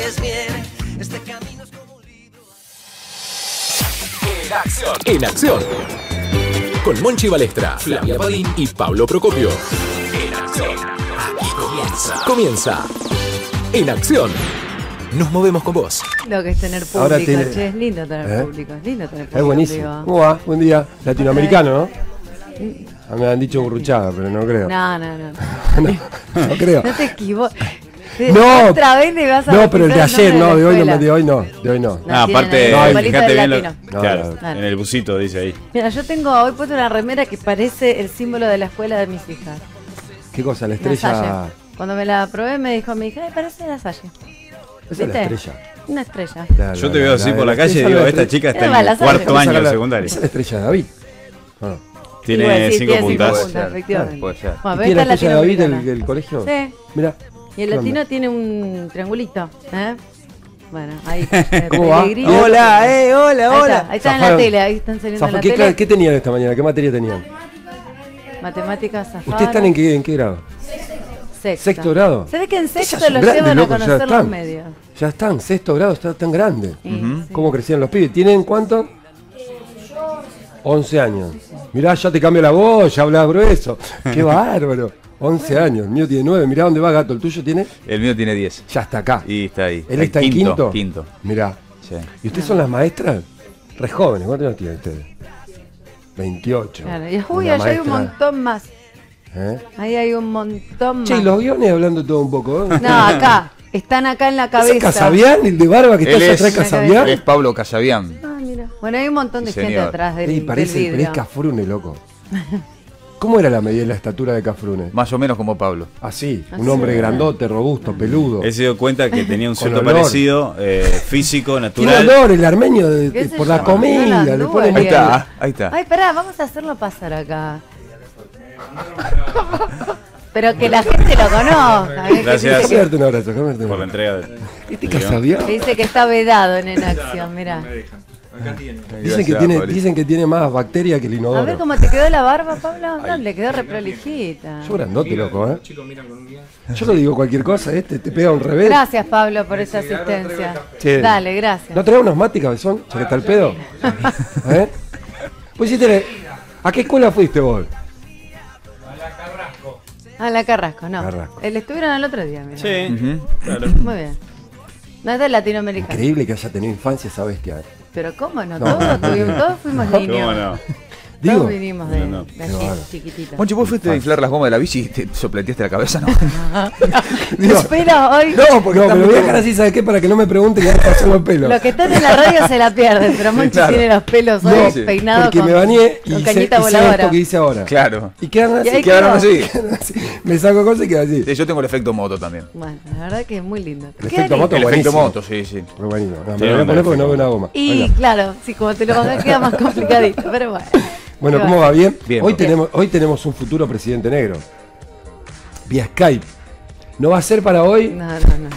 haces bien. Este camino es como un libro. En acción. Con Monchi Balestra, Flavia Padín y Pablo Procopio. En acción. Aquí comienza. En acción. Nos movemos con vos. Lo que es tener público, che, es lindo tener público, es lindo tener público. Es buenísimo. ¿Cómo va? Buen día. Latinoamericano, ¿no? Me han dicho burruchada, pero no creo. No. No creo. No te equivoques. No, otra vez le vas a no, pero el de ayer, no, de hoy no. Aparte, fíjate bien claro, en el busito dice ahí. Mira, yo tengo hoy puesto una remera que parece el símbolo de la escuela de mis hijas. ¿Qué cosa? La estrella. Cuando me la probé me dijo mi hija, parece la Salle. Esa es la estrella. Una estrella. Yo te veo así por la calle y digo, esta chica está en el cuarto año de secundaria. Esa es la estrella de David. Tiene 5 puntas. Efectivamente. Puede ser. Bueno, ¿Tiene la estrella de David del colegio? Sí. Mirá. Y el latino tiene un triangulito, Bueno, ahí. ¿Cómo va? Hola. Ahí está en la tele, ahí están saliendo en la tele. ¿Qué tenían esta mañana? ¿Qué materia tenían? Matemáticas, zafar. ¿Ustedes están en qué grado? Sexto grado. ¿Sabes que en sexto los llevan a conocer los medios? Ya están, sexto grado, está tan grande. Sí. ¿Cómo crecían los pibes? ¿Tienen cuánto? 11 años. Mirá, ya te cambio la voz, ya hablas grueso. Qué bárbaro. 11 años, el mío tiene 9. Mirá dónde va, gato. ¿El tuyo tiene? El mío tiene 10. Ya está acá. Y está ahí. ¿Él está en quinto? Quinto. Mirá. Sí. ¿Y ustedes son las maestras? Re jóvenes. ¿Cuántos años tienen ustedes? 28. Claro. Y allá hay un montón más. Ahí hay un montón más. Che, ¿y los guiones hablando todo un poco? No, acá. Están acá en la cabeza. ¿Es Casabian, el de barba que está allá atrás, Casabian? Es Pablo Casabian. Ah, mira. Bueno, hay un montón de gente atrás del vidrio. Pero es Cafrune, loco. ¿Cómo era la medida de la estatura de Cafrune? Más o menos como Pablo. Así, un hombre grandote, robusto, peludo. Él se dio cuenta que tenía un cierto parecido físico, natural. Tiene olor el armenio por la comida. Le pone ahí está. Ay, pará, vamos a hacerlo pasar acá. Pero que la gente lo conozca. Gracias. Un abrazo, por la entrega de... ¿Este Casabian? Dice que está vedado en acción, mirá. Dicen que tiene más bacteria que el inodoro. A ver cómo te quedó la barba, Pablo. No, le quedó reprolijita. Yo grandote, loco, Yo no digo cualquier cosa, te pega un revés. Gracias, Pablo, por esa asistencia. Sí. Dale, gracias. ¿No traes unos mate, cabezón? ¿Ya que está el pedo? Pues ¿a qué escuela fuiste vos? A la Carrasco, no. Carrasco. Estuvieron el otro día, mira. Sí, claro. Muy bien. No es de Latinoamérica. Increíble que haya tenido infancia esa bestia. Pero cómo no, todos fuimos niños. ¿Cómo no? Todos vinimos de chiquititos. Monchi, ¿vos fuiste a inflar las gomas de la bici y te sopleteaste la cabeza, no? Espera hoy. No, porque me lo voy a dejar así, ¿sabes qué? Para que no me pregunten qué me pasó los pelos. Los que están en la radio se la pierden, pero Monchi tiene los pelos hoy peinados porque con, me bañé y con hice cañita esto voladora. que hice ahora. Claro. Y quedan así. Quedaron así. Me saco cosas y quedan así. Sí, yo tengo el efecto moto también. Bueno, la verdad que es muy lindo. El efecto moto El buenísimo. efecto moto, sí. Muy buenísimo. No, me lo voy a poner porque no veo una goma. Y claro, sí, como te lo pongas queda más complicadito, pero bueno. Bueno, ¿cómo va? ¿Bien? Bien. Hoy tenemos un futuro presidente negro. Vía Skype. ¿No va a ser para hoy? No.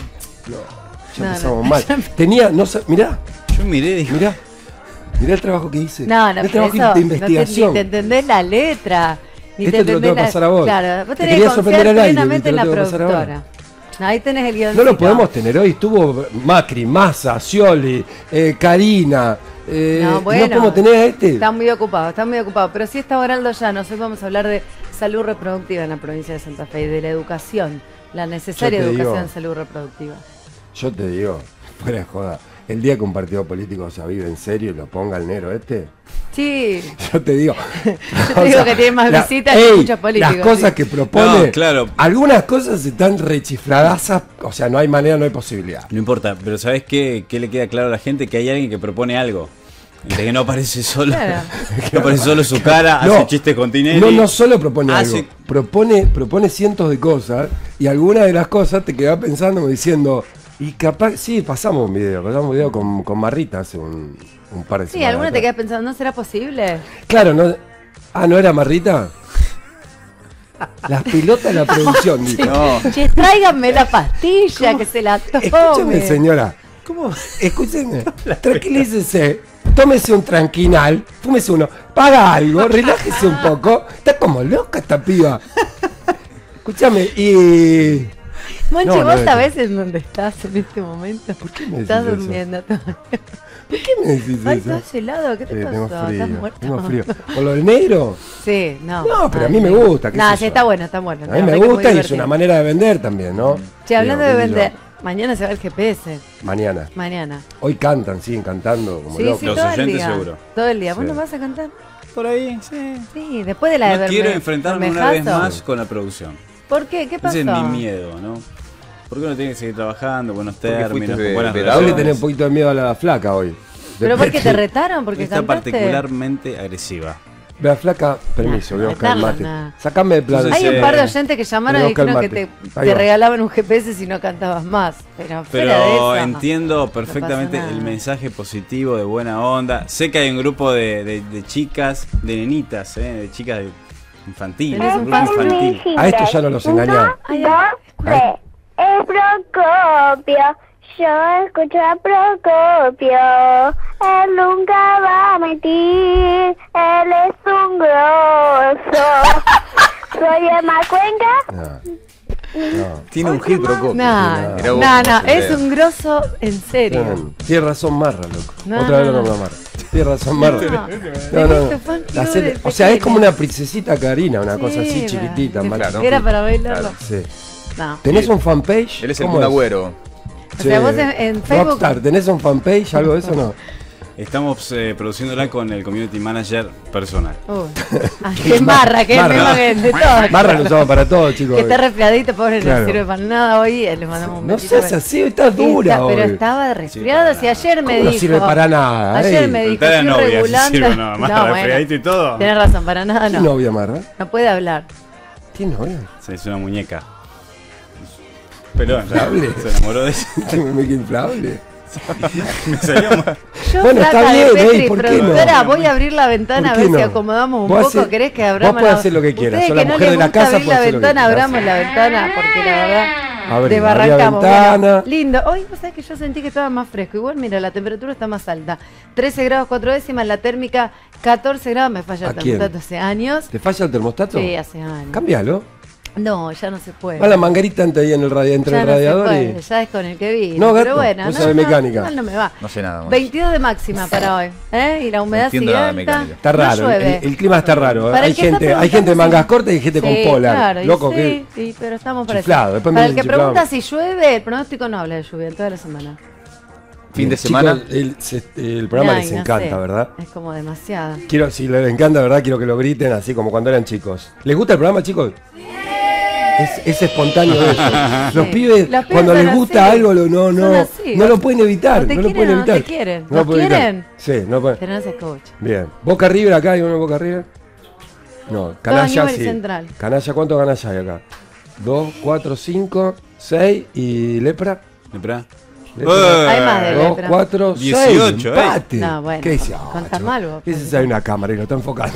Ya empezamos mal. Tenía, mirá. Yo miré y dije, Mirá el trabajo que hice. No, el trabajo de investigación. Ni te entendés la letra. Ni Esto te lo tengo que pasar a vos. Claro, vos Te tenés quería que sorprender confiar al aire, plenamente te en lo la tengo que pasar ahora. productora. Ahí tenés el guioncito. No lo podemos tener hoy. Estuvo Macri, Massa, Scioli, Karina. No, bueno, no podemos tener a este. Está muy ocupado. Pero sí está Oraldo Llanos. Hoy vamos a hablar de salud reproductiva en la provincia de Santa Fe y de la educación, la necesaria educación en salud reproductiva. Yo te digo, fuera de joda, el día que un partido político se avive en serio y lo ponga al negro Sí. yo te digo. Yo te digo que tiene más visitas que muchos políticos. Las cosas que propone, No, claro. Algunas cosas están rechifladas, o sea, no hay manera, no hay posibilidad. no importa, pero ¿sabes qué le queda claro a la gente? Que hay alguien que propone algo. Y de que no aparece solo. Claro. No aparece solo su cara, hace chistes con Tinelli. No solo propone algo, Hace- propone cientos de cosas y algunas de las cosas te quedas pensando como diciendo, y capaz, sí, pasamos un video con Marrita hace un par de semanas. Sí, alguna te atrás. quedas pensando, ¿no será posible? Claro, no. ¿No era Marrita? Las pelotas de la producción, dijo. No. Che, tráiganme la pastilla, que se la tome. Escúcheme, señora. ¿Cómo? Escúcheme. Tranquilícese. Tómese un tranquinal. Fúmese uno. Paga algo. Relájese un poco. Está como loca esta piba. Escúchame. Y Monchi, No, vos no, sabés en dónde estás en este momento. ¿Por qué me decís Estás eso? durmiendo todavía. ¿Por qué me decís Ay, eso? estás helado, ¿qué te Tengo pasó? frío, ¿Estás muerto? tengo frío. ¿Con lo del negro? Sí, no. No, pero a Ay, mí me no. gusta, qué No, sé sí, yo. está bueno, está bueno. A La mí me verdad que gusta muy y es una divertido. manera de vender también, ¿no? Che, hablando Digo, de qué sé yo. vender, mañana se va el GPS. Mañana. Mañana. Hoy cantan, siguen cantando como Sí, locos. sí, Los todo el oyentes día. seguro. Todo el día. ¿Vos Sí. no vas a cantar? Por ahí, sí. Sí, después de la de No quiero Berme- enfrentarme una vez Bermejazo. más con la producción. ¿Por qué? ¿Qué pasó? Ese es mi miedo, ¿no? Porque uno tiene que seguir trabajando, buenos Porque términos, fuiste con buenas de- Hoy relaciones. le tenés un poquito de miedo a la flaca hoy. ¿Pero por qué te retaron? Porque Está cantaste. particularmente agresiva. La flaca, permiso, voy a buscar el mate. Nada. Sacame de plata. Hay un par de oyentes que llamaron y Voy a buscar dijeron que el te, mate. Ahí te va. regalaban un GPS si no cantabas más. Pero fuera de Pero eso, entiendo no perfectamente pasa nada. el mensaje positivo de buena onda. Sé que hay un grupo de chicas, de nenitas, de chicas infantiles, Tenés un un grupo fan. infantil. A esto ya no los engañan. Ay, Ay. Es Procopio, yo escucho a Procopio. Él nunca va a mentir, él es un grosso. Soy Emma Cuenca. No. Tiene un hit Procopio. No, Mirá vos, no, cómo se es ve. un grosso en serio. No, Tiene razón Marra, loco. No, Otra vez no, lo no. nombro a Marra. Tiene razón Marra. No. No, no, Tenés tu fan La club serie- de o sea, es pequeña. como una princesita Karina, una Sí, cosa así va. chiquitita. Sí, más- claro. Era para bailarlo. Sí. No. ¿Tenés un fanpage? Él es el ¿Cómo Kun Agüero. O sea, vos en Facebook. Rockstar, ¿tenés un fanpage? ¿Algo de eso no? Estamos produciéndola con el community manager personal. Ah, qué marra, que es Marra. mismo que de todo. Marra lo usamos para todo, chicos. Que está resfriadito, pobre, Claro. no sirve para nada hoy. Le mandamos un No besito. seas así, estás dura Está- hoy. Pero estaba resfriado. Sí, Si ayer me ¿Cómo no dijo. sirve para nada? Ayer ey? me dijo. Preguntale a la estoy novia si regulando. sirve nada más, No, resfriadito y todo. Tienes razón, para nada ¿Qué no. novia, Marra? No puede hablar. ¿Tiene novia? Sí, es una muñeca. Pero Inflable. se enamoró de ella. ¿Qué muñeca inflable? Me salió mal. Yo, Bueno, está flaca de bien, Petri, ey, ¿por qué no? productora, voy a abrir la ventana a ¿Por ver qué si no? acomodamos un Vos poco. hacé- ¿Querés que abramos vos podés hacer lo que quieras, Ustedes sos la que no mujer les de la gusta casa, abrir la podés hacer lo que ventana, quieras. abramos la ventana, porque la verdad Abrí, desbarrancamos. abrí la ventana. Bueno, lindo. Hoy vos sabés que yo sentí que estaba más fresco. Igual, mira, la temperatura está más alta. 13 grados 4 décimas, la térmica 14 grados. Me falla ¿A el quién? termostato hace años. ¿Te falla el termostato? Sí, hace años. Cámbialo. No, ya no se puede. Va la manguerita ahí en el entre Ya el no se radiador puede, y... ya es con el que vi. No, gato, pero bueno, vos sabés mecánica. igual no me va. No sé nada más. 22 de máxima para hoy, ¿eh? Y la humedad entiendo sigue nada de alta. mecánica. Está raro, No llueve. el clima está raro. Para Hay el que está gente de preguntando mangas si- cortas y gente Sí, con polar. claro, y Loco, sí, que... sí, pero estamos para Chiflado, eso. después Para me el que chiflamos. pregunta si llueve, el pronóstico no habla de lluvia en toda la semana. Fin de Chicos, semana. el programa Ay, les no encanta, sé, ¿verdad? Es como demasiado. Quiero, si les encanta, ¿verdad? Quiero que lo griten así como cuando eran chicos. ¿Les gusta el programa, chicos? Es espontáneo eso. Los Sí. pibes, Los pibes cuando son les gusta así. algo, Son así. no lo pueden evitar. O te No lo quieren pueden o no te evitar. quieren. No lo ¿Nos pueden evitar. quieren? Sí, no pueden. Pero no se escucha. Bien. Boca River, acá hay uno de Boca River. No, canalla Newell's sí. Central. Canalla, ¿cuántos canalla hay acá? 2, 4, 5, 6 y lepra. Espera. Hay más de 2, lepra. 4, 6. 18, Empate. No, bueno. ¿Qué dice? Contás mal vos. ¿Qué dice? Hay una cámara y lo está enfocando.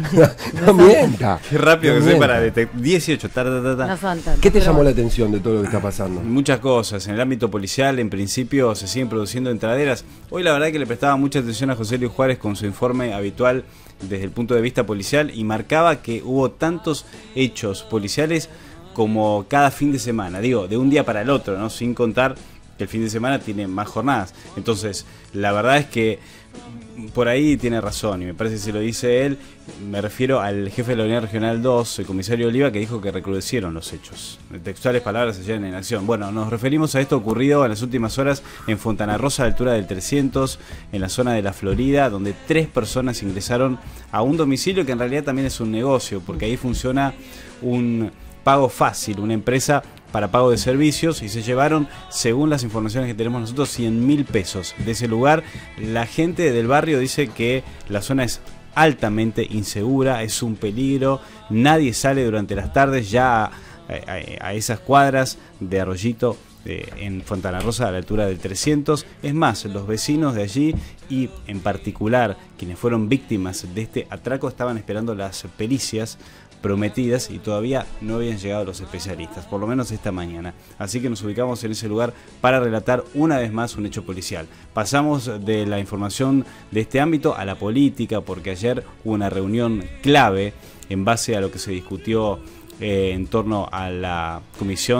No mienta. Qué rápido No que soy mienta. para detectar. 18, ta, ta, ta, ta. No son tantos. ¿Qué te pero llamó bueno. la atención de todo lo que está pasando? Muchas cosas. En el ámbito policial, en principio, se siguen produciendo entraderas. Hoy la verdad que le prestaba mucha atención a José Luis Juárez con su informe habitual desde el punto de vista policial y marcaba que hubo tantos hechos policiales como cada fin de semana. Digo, de un día para el otro, ¿no? Sin contar que el fin de semana tiene más jornadas. Entonces, la verdad es que por ahí tiene razón, y me parece que se lo dice él. Me refiero al jefe de la Unidad Regional 2, el comisario Oliva, que dijo que recrudecieron los hechos. Textuales palabras se llevan en acción. Bueno, nos referimos a esto ocurrido en las últimas horas en Fontana Rosa, a la altura del 300, en la zona de la Florida, donde 3 personas ingresaron a un domicilio que en realidad también es un negocio, porque ahí funciona un pago fácil, una empresa para pago de servicios, y se llevaron, según las informaciones que tenemos nosotros, 100.000 pesos de ese lugar. La gente del barrio dice que la zona es altamente insegura, es un peligro, nadie sale durante las tardes ya a esas cuadras de Arroyito en Fontana Rosa, a la altura del 300. Es más, los vecinos de allí y en particular quienes fueron víctimas de este atraco estaban esperando las pericias prometidas y todavía no habían llegado los especialistas, por lo menos esta mañana. Así que nos ubicamos en ese lugar para relatar una vez más un hecho policial. Pasamos de la información de este ámbito a la política, porque ayer hubo una reunión clave en base a lo que se discutió en torno a la comisión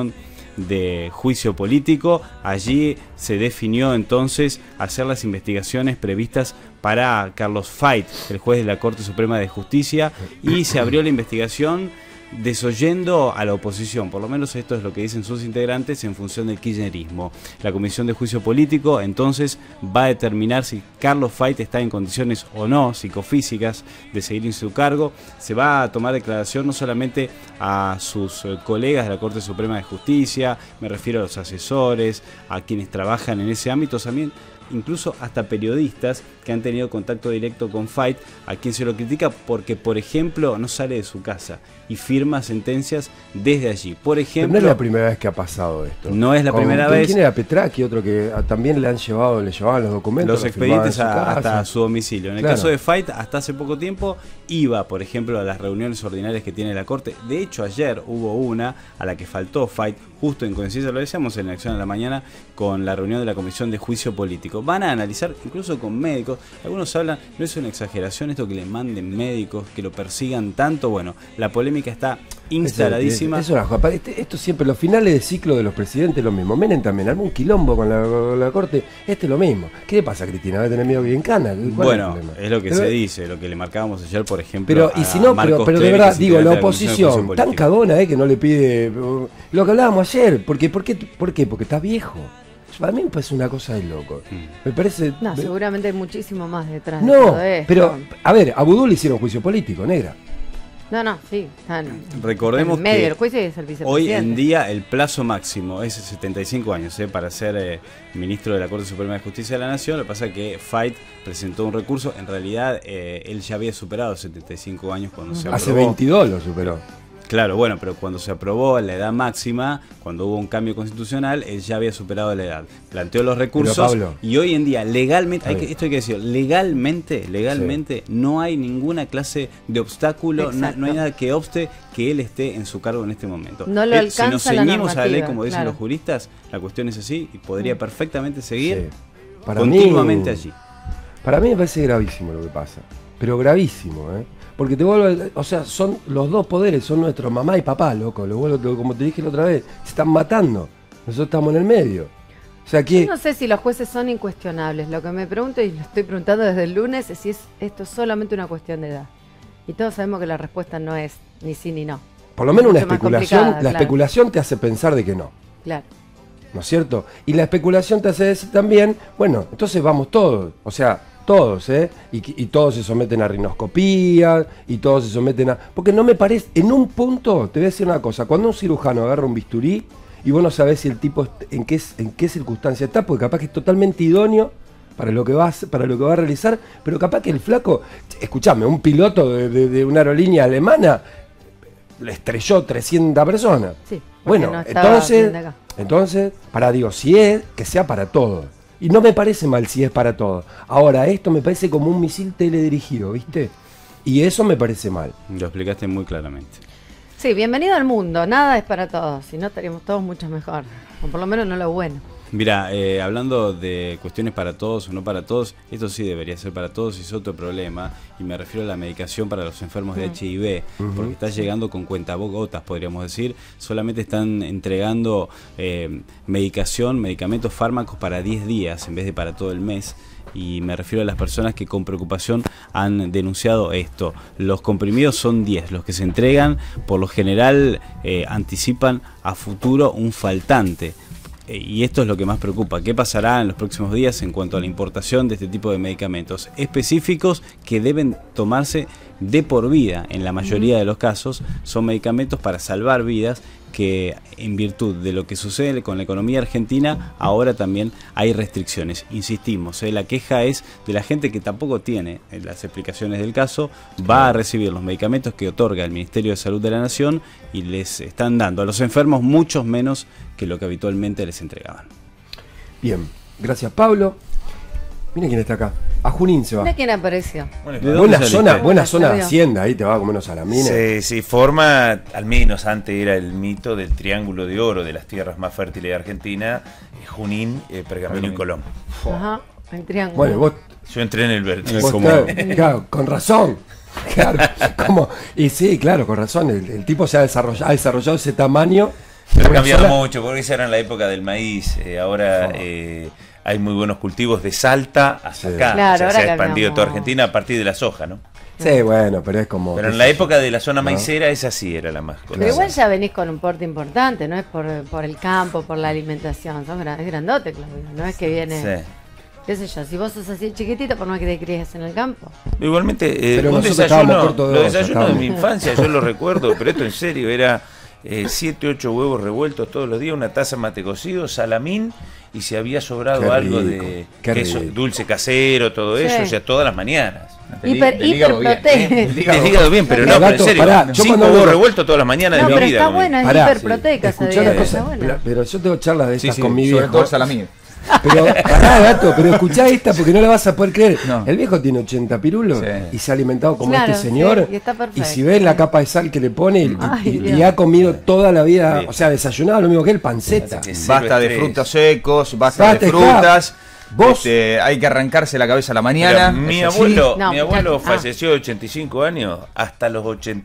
de Juicio Político. Allí se definió entonces hacer las investigaciones previstas para Carlos Fait, el juez de la Corte Suprema de Justicia, y se abrió la investigación desoyendo a la oposición, por lo menos esto es lo que dicen sus integrantes, en función del kirchnerismo. La Comisión de Juicio Político entonces va a determinar si Carlos Fait está en condiciones o no psicofísicas de seguir en su cargo. Se va a tomar declaración no solamente a sus colegas de la Corte Suprema de Justicia, me refiero a los asesores, a quienes trabajan en ese ámbito, también incluso hasta periodistas que han tenido contacto directo con Fait, a quien se lo critica porque, por ejemplo, no sale de su casa y firma sentencias desde allí. Por ejemplo, pero no es la primera vez que ha pasado esto. No es la primera vez. ¿Quién era Petraki? Otro que también le llevaban los documentos. Los expedientes hasta su domicilio. En el caso de Fait, hasta hace poco tiempo, iba, por ejemplo, a las reuniones ordinarias que tiene la Corte. De hecho, ayer hubo una a la que faltó Fait, justo en coincidencia, lo decíamos en la Acción de la Mañana, con la reunión de la Comisión de Juicio Político. Van a analizar, incluso con médicos, algunos hablan, no es una exageración esto que le manden médicos, que lo persigan tanto. Bueno, la polémica está instaladísima. Esto siempre, los finales de ciclo de los presidentes lo mismo. Menem también, algún quilombo con la Corte, es lo mismo. ¿Qué le pasa a Cristina? ¿Va a tener miedo que en cana? Bueno, es lo que se dice, lo que le marcábamos ayer, por ejemplo. Pero, y si no, pero de verdad, digo, la oposición, tan cagona, que no le pide lo que hablábamos ayer. ¿Por qué? Porque está viejo. Para mí me parece una cosa de loco. Me parece. No, seguramente hay muchísimo más detrás de todo esto. Pero, a ver, a Vudú le hicieron juicio político, negra. No, sí. Recordemos en medio que del juicio es el vicepresidente. Hoy en día el plazo máximo es 75 años para ser ministro de la Corte Suprema de Justicia de la Nación. Lo que pasa es que Fait presentó un recurso. En realidad él ya había superado 75 años cuando se aprobó. Hace 22 lo superó. Claro, bueno, pero cuando se aprobó la edad máxima, cuando hubo un cambio constitucional, él ya había superado la edad. Planteó los recursos y hoy en día, legalmente, esto hay que decir, legalmente, sí, no hay ninguna clase de obstáculo, no hay nada que obste que él esté en su cargo en este momento. No lo alcanza. Si nos ceñimos a la ley, como dicen claro, los juristas, la cuestión es así y podría perfectamente seguir para continuamente allí. Para mí me parece gravísimo lo que pasa, pero gravísimo, porque te vuelvo, o sea, son los dos poderes, son nuestros mamá y papá, loco, como te dije la otra vez, se están matando, nosotros estamos en el medio. O sea que... Yo no sé si los jueces son incuestionables, lo que me pregunto, y lo estoy preguntando desde el lunes, es si esto es solamente una cuestión de edad. Y todos sabemos que la respuesta no es ni sí ni no. Por lo menos una especulación, la especulación te hace pensar de que no. Claro. ¿No es cierto? Y la especulación te hace decir también, bueno, entonces vamos todos, o sea... Todos, y todos se someten a rinoscopía, y todos se someten a... Porque no me parece... En un punto, te voy a decir una cosa, cuando un cirujano agarra un bisturí, y vos no sabés si el tipo en qué circunstancia está, porque capaz que es totalmente idóneo para lo que va a realizar, pero capaz que el flaco... Escuchame, un piloto de una aerolínea alemana le estrelló 300 personas. Sí, bueno, no entonces, si es, que sea para todos. Y no me parece mal si es para todo. Ahora, esto me parece como un misil teledirigido, ¿viste? Y eso me parece mal. Lo explicaste muy claramente. Sí, bienvenido al mundo. Nada es para todos. Si no, estaríamos todos mucho mejor. O por lo menos no lo bueno. Mira, hablando de cuestiones para todos o no para todos, esto sí debería ser para todos y es otro problema, y me refiero a la medicación para los enfermos de HIV, porque está llegando con cuentagotas, podríamos decir. Solamente están entregando medicamentos, fármacos para 10 días en vez de para todo el mes. Y me refiero a las personas que con preocupación han denunciado esto. Los comprimidos son 10, los que se entregan por lo general anticipan a futuro un faltante. Y esto es lo que más preocupa. ¿Qué pasará en los próximos días en cuanto a la importación de este tipo de medicamentos específicos que deben tomarse de por vida? En la mayoría de los casos son medicamentos para salvar vidas, que en virtud de lo que sucede con la economía argentina, ahora también hay restricciones. Insistimos, la queja es de la gente que tampoco tiene las explicaciones del caso, va a recibir los medicamentos que otorga el Ministerio de Salud de la Nación y les están dando a los enfermos muchos menos que lo que habitualmente les entregaban. Bien, gracias Pablo. Mira quién está acá. A Junín se va. Mira quién apareció. Buena zona de Hacienda, ahí te va a comer unos salamines. Sí, forma, al menos antes era el mito del triángulo de oro de las tierras más fértiles de Argentina, Junín, Pergamino y Colón. Ajá, el triángulo. Bueno, yo entré en el vértice. Claro, con razón. Claro, y sí, claro, con razón. El tipo se ha desarrollado ese tamaño Pero ha Una cambiado sola- mucho, porque esa era en la época del maíz. Ahora hay muy buenos cultivos de Salta hasta Sí. acá. Claro, O sea, ahora se ha expandido cambiamos. toda Argentina a partir de la soja, ¿no? Sí, bueno, pero es como... Pero en la época de la zona maicera, esa sí era la más Pero conocida. igual ya venís con un porte importante, no es por el campo, por la alimentación. Es grandote, Claudio. No es que viene, Sí. qué sé yo, si vos sos así chiquitito, por más que te críes en el campo. Igualmente, Pero un nosotros estábamos desayuno, cortos de los olla, desayunos de mi estábamos. infancia, yo lo recuerdo, pero esto en serio, era 7, 8 huevos revueltos todos los días, una taza de mate cocido, salamín, y si había sobrado Qué algo rico, de qué queso, rico. dulce casero, todo Sí. eso, o sea, todas las mañanas. Hiper proteico. El hígado bien, pero No, no, pero en gato, serio, pará, yo 5 cuando huevos hago- revueltos todas las mañanas No, de mi pero vida. está comí. buena, es Pará, hiperproteica esa escuchá una dieta, cosa, está buena. pero yo tengo charlas de estas con mi sobre viejo. todo el salamí. Pero, pará, gato, pero escuchá esta porque no la vas a poder creer. No. El viejo tiene 80 pirulos Sí. y se ha alimentado como Claro, este señor. sí, y está perfecto. y si ves la capa de sal que le pone Ay, y Dios. ha comido toda la vida, Sí. o sea, desayunado lo mismo que él, panceta. Que Basta de estrés. frutos secos, basta Basta, de frutas. Vos- Hay que arrancarse la cabeza a la Mira, mañana. mi es así. abuelo, No, mi abuelo muchacho. falleció de 85 años, hasta los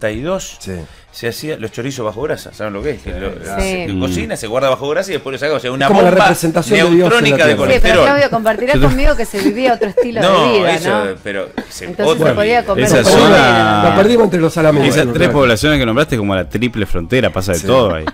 82 Sí. se hacía los chorizos bajo grasa, ¿saben lo que es? Que Sí. se cocina, se guarda bajo grasa y después lo saca, o sea, una como la bomba representación de Dios en la neutrónica de tierra. Sí, pero colesterol. Claudio, compartirás conmigo que se vivía otro estilo de No, vida, eso, ¿no? pero Entonces se podía comer esa de cualquier zona- manera. La perdimos entre los salaminos. Esas tres poblaciones que nombraste como la triple frontera, pasa de Sí. todo ahí.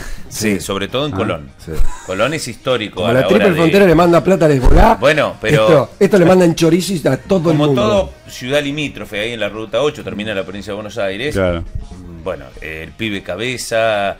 Sí, sobre todo en Colón. sí. Colón es histórico. Como a la la triple hora de- frontera le manda plata a Hezbollah. Bueno, pero- Esto le mandan chorizos a todo el Como mundo. todo ciudad limítrofe, ahí en la ruta 8, termina la provincia de Buenos Aires. Claro. Bueno, el pibe Cabeza,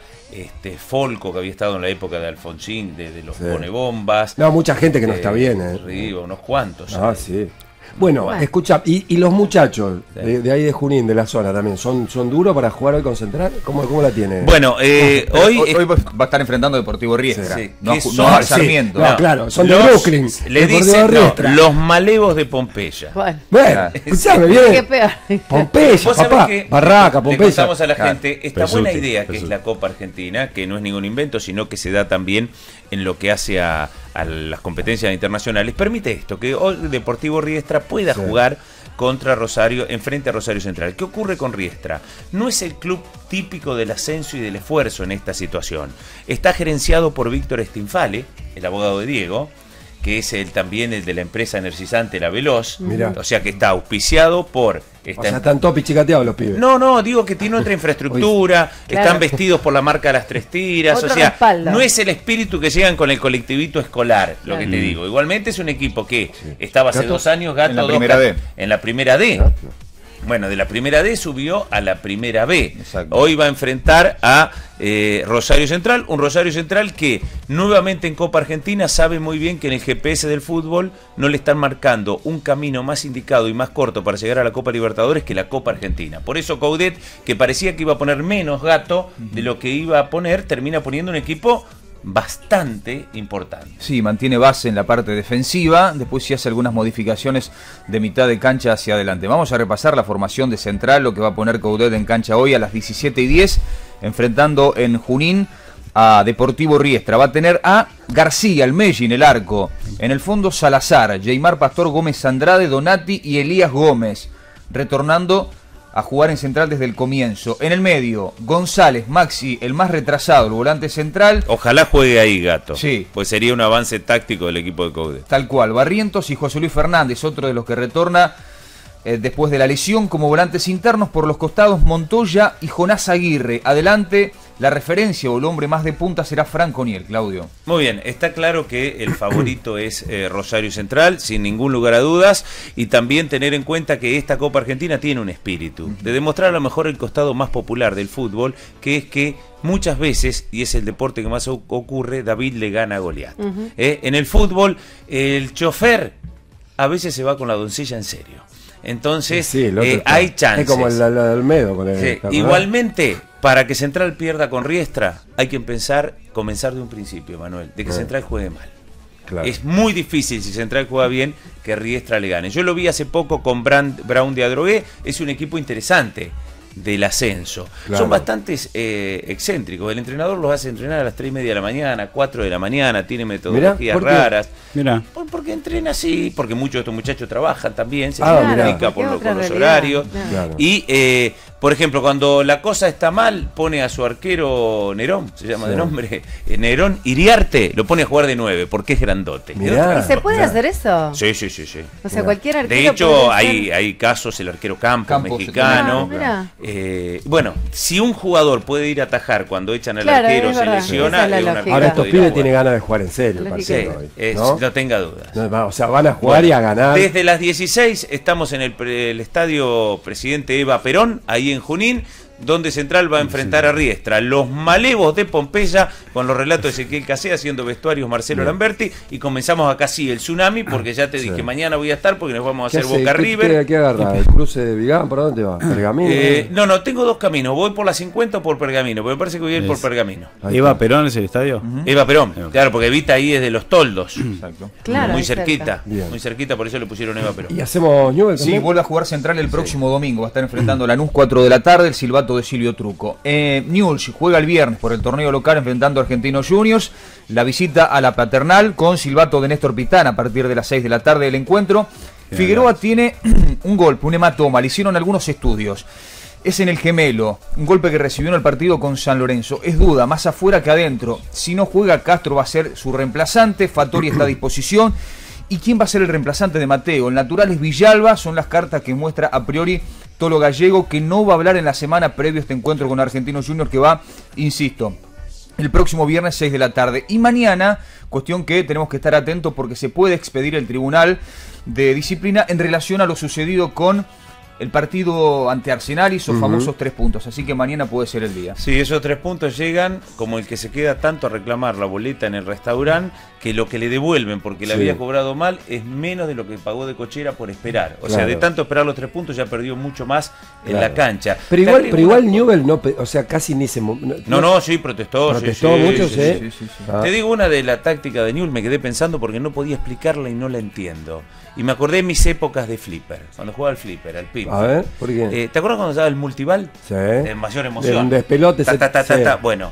Folco, que había estado en la época de Alfonsín, de los Sí. ponebombas. No, mucha gente que no está bien, Arriba, unos cuantos. Ah, sí. Bueno, Bueno. escucha, y los muchachos Sí. de ahí de Junín, de la zona también, ¿son duros para jugar hoy con Central? ¿Cómo la tiene? Bueno, hoy... Hoy va a estar enfrentando a Deportivo Riestra. Sí. No, ¿Qué a son? a Sí. Sarmiento. No, claro, son de los- Brooklyn. Le Deportivo dicen no, Riestra. los malevos de Pompeya. Bueno, Bueno, escuchame, viene qué peor. Pompeya, Vos sabés papá, que Barraca, le Pompeya. contamos a la Claro. gente esta Pesuti, buena idea que Pesuti. es la Copa Argentina, que no es ningún invento, sino que se da también en lo que hace a las competencias internacionales. Permite esto, que hoy Deportivo Riestra pueda Sí. jugar contra Rosario, enfrente a Rosario Central. ¿Qué ocurre con Riestra? No es el club típico del ascenso y del esfuerzo en esta situación. Está gerenciado por Víctor Stinfale, el abogado de Diego, que es también el de la empresa energizante La Veloz. Mirá. O sea que está auspiciado por... O sea, están todos pichicateados los pibes. No, digo que tiene otra infraestructura, Claro. están vestidos por la marca Las Tres Tiras, Otro o sea, respaldo. no es el espíritu que llegan con el colectivito escolar, lo Claro. que te digo. Igualmente es un equipo que estaba hace Gato. 2 años, Gato, En la dos primera Gato, D. en la primera D. Bueno, de la primera D subió a la primera B. Exacto. Hoy va a enfrentar a Rosario Central, un Rosario Central que nuevamente en Copa Argentina sabe muy bien que en el GPS del fútbol no le están marcando un camino más indicado y más corto para llegar a la Copa Libertadores que la Copa Argentina. Por eso Coudet, que parecía que iba a poner menos Gato de lo que iba a poner, termina poniendo un equipo bastante importante. Sí, mantiene base en la parte defensiva, después sí hace algunas modificaciones de mitad de cancha hacia adelante. Vamos a repasar la formación de Central, lo que va a poner Coudet en cancha hoy a las 17:10, enfrentando en Junín a Deportivo Riestra. Va a tener a García, el Messi en el arco. En el fondo Salazar, Yeimar Pastor, Gómez Andrade, Donati y Elías Gómez, retornando a jugar en Central desde el comienzo. En el medio, González, Maxi, el más retrasado, el volante central. Ojalá juegue ahí, Gato. Sí. Pues sería un avance táctico del equipo de Coudet. Tal cual, Barrientos y José Luis Fernández, otro de los que retorna después de la lesión como volantes internos. Por los costados, Montoya y Jonás Aguirre. Adelante, la referencia o el hombre más de punta será Franco Niel, Claudio. Muy bien, está claro que el favorito es Rosario Central, sin ningún lugar a dudas, y también tener en cuenta que esta Copa Argentina tiene un espíritu de demostrar a lo mejor el costado más popular del fútbol, que es que muchas veces, y es el deporte que más ocurre, David le gana a Goliat. En el fútbol, el chofer a veces se va con la doncella en serio. Entonces, Sí, el otro está- hay chances. Es como el Almedo con el. Sí, ¿te acordás? igualmente, para que Central pierda con Riestra, hay que comenzar de un principio, Manuel, de que Central juegue mal. Claro. Es muy difícil, si Central juega bien, que Riestra le gane. Yo lo vi hace poco con Brown de Adrogué, es un equipo interesante del ascenso. Claro. Son bastante excéntricos. El entrenador los hace entrenar a las 3:30 de la mañana, 4 de la mañana, tiene metodologías ¿por qué? raras. Mira. Porque entrena así, porque muchos de estos muchachos trabajan también, se Ah, les mirá. complica Porque por otra los realidad, horarios. claro. Claro. Y Por ejemplo, cuando la cosa está mal, pone a su arquero Nerón, se llama de nombre, Nerón Iriarte, lo pone a jugar de 9 porque es grandote. Mirá. ¿Y se puede hacer eso? Sí. O sea, cualquier arquero. De hecho, puede hay casos, el arquero Campos mexicano. Bueno, si un jugador puede ir a atajar cuando echan al arquero, se lesiona. Ahora estos pibes tienen ganas de jugar en serio. No tenga dudas. O sea, van a jugar y a ganar. Desde las 16 estamos en el estadio Presidente Eva Perón, ahí en Junín, donde Central va a enfrentar a Riestra. Los malevos de Pompeya, con los relatos de Ezequiel Casé, haciendo vestuarios Marcelo Lamberti, y comenzamos acá sí el tsunami, porque ya te dije, mañana voy a estar porque nos vamos a hacer Boca River. ¿Qué agarra? ¿El cruce de Vigán? ¿Por dónde va? ¿Pergamino? No, tengo dos caminos, voy por la 50 o por Pergamino, pero me parece que voy a ir por Pergamino. ¿Eva Perón es el estadio? Eva Perón, claro, porque Evita ahí es de los Toldos. Exacto. Claro, muy cerquita, muy cerquita, por eso le pusieron Eva Perón. ¿Y hacemos Newell? Sí, vuelve a jugar Central el próximo domingo. Va a estar enfrentando a Lanús 4 de la tarde, el silbato de Silvio Truco. Newell's juega el viernes por el torneo local enfrentando a Argentinos Juniors. La visita a la Paternal con silbato de Néstor Pitán a partir de las 6 de la tarde del encuentro. Figueroa tiene un golpe, un hematoma. Le hicieron algunos estudios. Es en el gemelo, un golpe que recibió en el partido con San Lorenzo. Es duda, más afuera que adentro. Si no juega, Castro va a ser su reemplazante. Fattori está a disposición. ¿Y quién va a ser el reemplazante de Mateo? El natural es Villalba, son las cartas que muestra a priori Tolo Gallego, que no va a hablar en la semana previo a este encuentro con Argentinos Juniors, que va, insisto, el próximo viernes 6 de la tarde. Y mañana, cuestión que tenemos que estar atentos porque se puede expedir el Tribunal de Disciplina en relación a lo sucedido con el partido ante Arsenal y esos famosos 3 puntos. Así que mañana puede ser el día. Sí, esos 3 puntos llegan como el que se queda tanto a reclamar la boleta en el restaurante, que lo que le devuelven porque le había cobrado mal es menos de lo que pagó de cochera por esperar. O sea, de tanto esperar los 3 puntos ya perdió mucho más en la cancha. Pero igual Newell no, o sea, casi ni se... Sí, protestó. Protestó mucho, sí. Te digo una de la táctica de Newell, me quedé pensando porque no podía explicarla y no la entiendo. Y me acordé de mis épocas de flipper, cuando jugaba al flipper, al pin. A ver, ¿por qué? ¿Te acuerdas cuando usaba el multival? Sí. De mayor emoción. Un despelote. Bueno,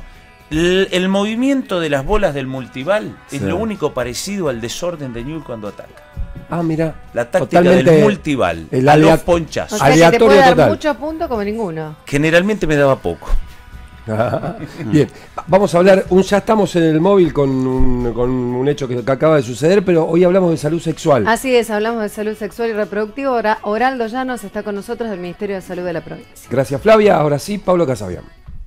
el movimiento de las bolas del multival es lo único parecido al desorden de Newell cuando ataca. Ah, mira. La táctica del multival, a los ponchazos. O sea, que te puede dar muchos puntos como ninguno. Generalmente me daba poco. Bien, vamos a hablar, ya estamos en el móvil con un hecho que acaba de suceder, pero hoy hablamos de salud sexual. Así es, hablamos de salud sexual y reproductiva. Ahora Oraldo Llanos está con nosotros del Ministerio de Salud de la provincia. Gracias, Flavia. Ahora sí, Pablo Casabian.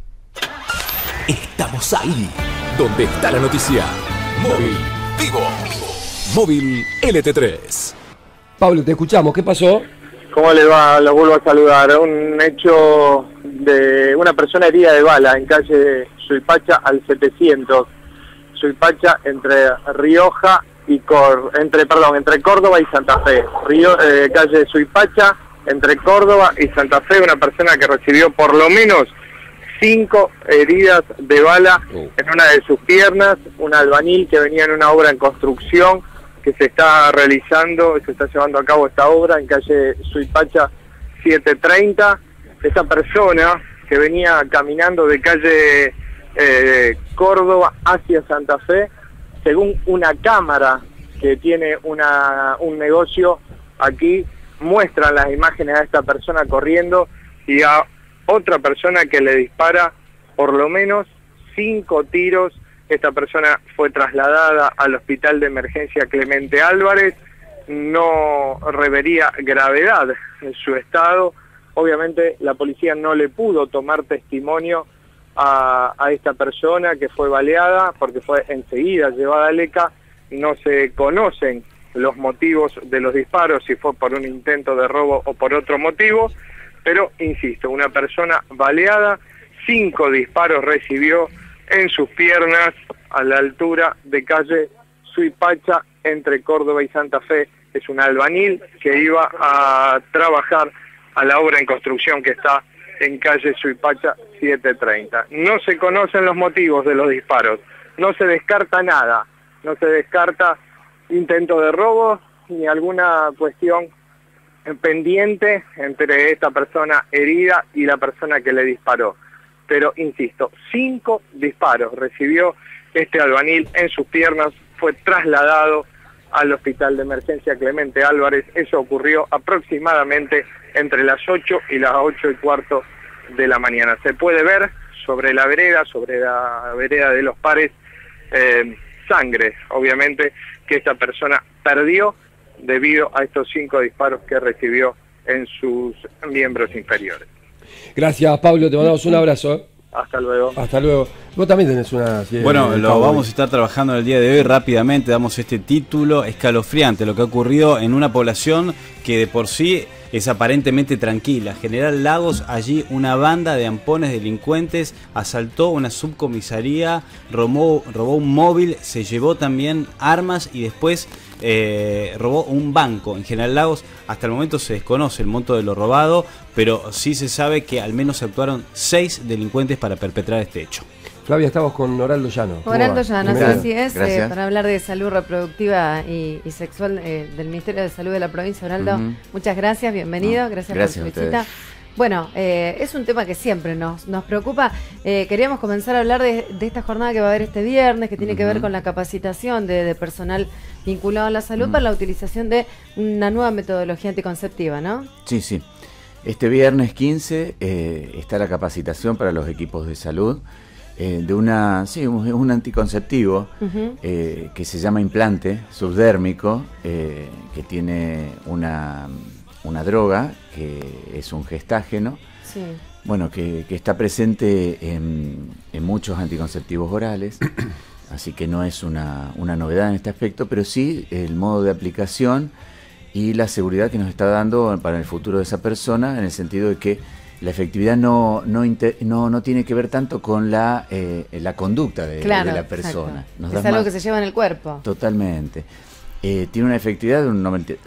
Estamos ahí, donde está la noticia. Móvil Vivo. Móvil LT3. Pablo, te escuchamos. ¿Qué pasó? ¿Cómo le va? Los vuelvo a saludar. Un hecho de una persona herida de bala en calle Suipacha al 700. Suipacha entre Rioja y entre Córdoba y Santa Fe. Calle Suipacha entre Córdoba y Santa Fe. Una persona que recibió por lo menos 5 heridas de bala en una de sus piernas. Un albañil que venía en una obra en construcción que se está realizando, se está llevando a cabo esta obra en calle Suipacha 730. Esta persona que venía caminando de calle Córdoba hacia Santa Fe, según una cámara que tiene un negocio aquí, muestran las imágenes a esta persona corriendo y a otra persona que le dispara por lo menos 5 tiros. Esta persona fue trasladada al Hospital de Emergencia Clemente Álvarez, no revería gravedad en su estado. Obviamente la policía no le pudo tomar testimonio a esta persona que fue baleada porque fue enseguida llevada a LECA. No se conocen los motivos de los disparos, si fue por un intento de robo o por otro motivo, pero insisto, una persona baleada, 5 disparos recibió en sus piernas a la altura de calle Suipacha entre Córdoba y Santa Fe. Es un albañil que iba a trabajar a la obra en construcción que está en calle Suipacha 730. No se conocen los motivos de los disparos, no se descarta nada, no se descarta intento de robo ni alguna cuestión pendiente entre esta persona herida y la persona que le disparó. Pero, insisto, 5 disparos recibió este albañil en sus piernas, fue trasladado al Hospital de Emergencia Clemente Álvarez. Eso ocurrió aproximadamente entre las 8 y las 8:15 de la mañana. Se puede ver sobre la vereda de Los Pares, sangre, obviamente, que esta persona perdió debido a estos 5 disparos que recibió en sus miembros inferiores. Gracias, Pablo, te mandamos un abrazo. Hasta luego. Hasta luego. Vos también tenés una... Bueno, lo vamos a estar trabajando en el día de hoy. Rápidamente damos este título escalofriante, lo que ha ocurrido en una población que de por sí es aparentemente tranquila. General Lagos, allí una banda de ampones delincuentes asaltó una subcomisaría, robó un móvil, se llevó también armas y después robó un banco. En General Lagos hasta el momento se desconoce el monto de lo robado, pero sí se sabe que al menos actuaron 6 delincuentes para perpetrar este hecho. Flavia, estamos con Oraldo Llano. Oraldo Llano, así es, Gracias. para hablar de salud reproductiva y sexual del Ministerio de Salud de la provincia. Oraldo, muchas gracias, bienvenido, gracias por su visita. Bueno, es un tema que siempre nos preocupa. Queríamos comenzar a hablar de esta jornada que va a haber este viernes, que tiene que ver con la capacitación de personal vinculado a la salud para la utilización de una nueva metodología anticonceptiva, ¿no? Sí, sí. Este viernes 15 está la capacitación para los equipos de salud de un anticonceptivo que se llama implante subdérmico, que tiene una droga que es un gestágeno, Sí. bueno, que está presente en muchos anticonceptivos orales, así que no es una novedad en este aspecto, pero sí el modo de aplicación y la seguridad que nos está dando para el futuro de esa persona, en el sentido de que la efectividad no tiene que ver tanto con la conducta de la persona. Es algo que se lleva en el cuerpo. Totalmente. Tiene una efectividad de un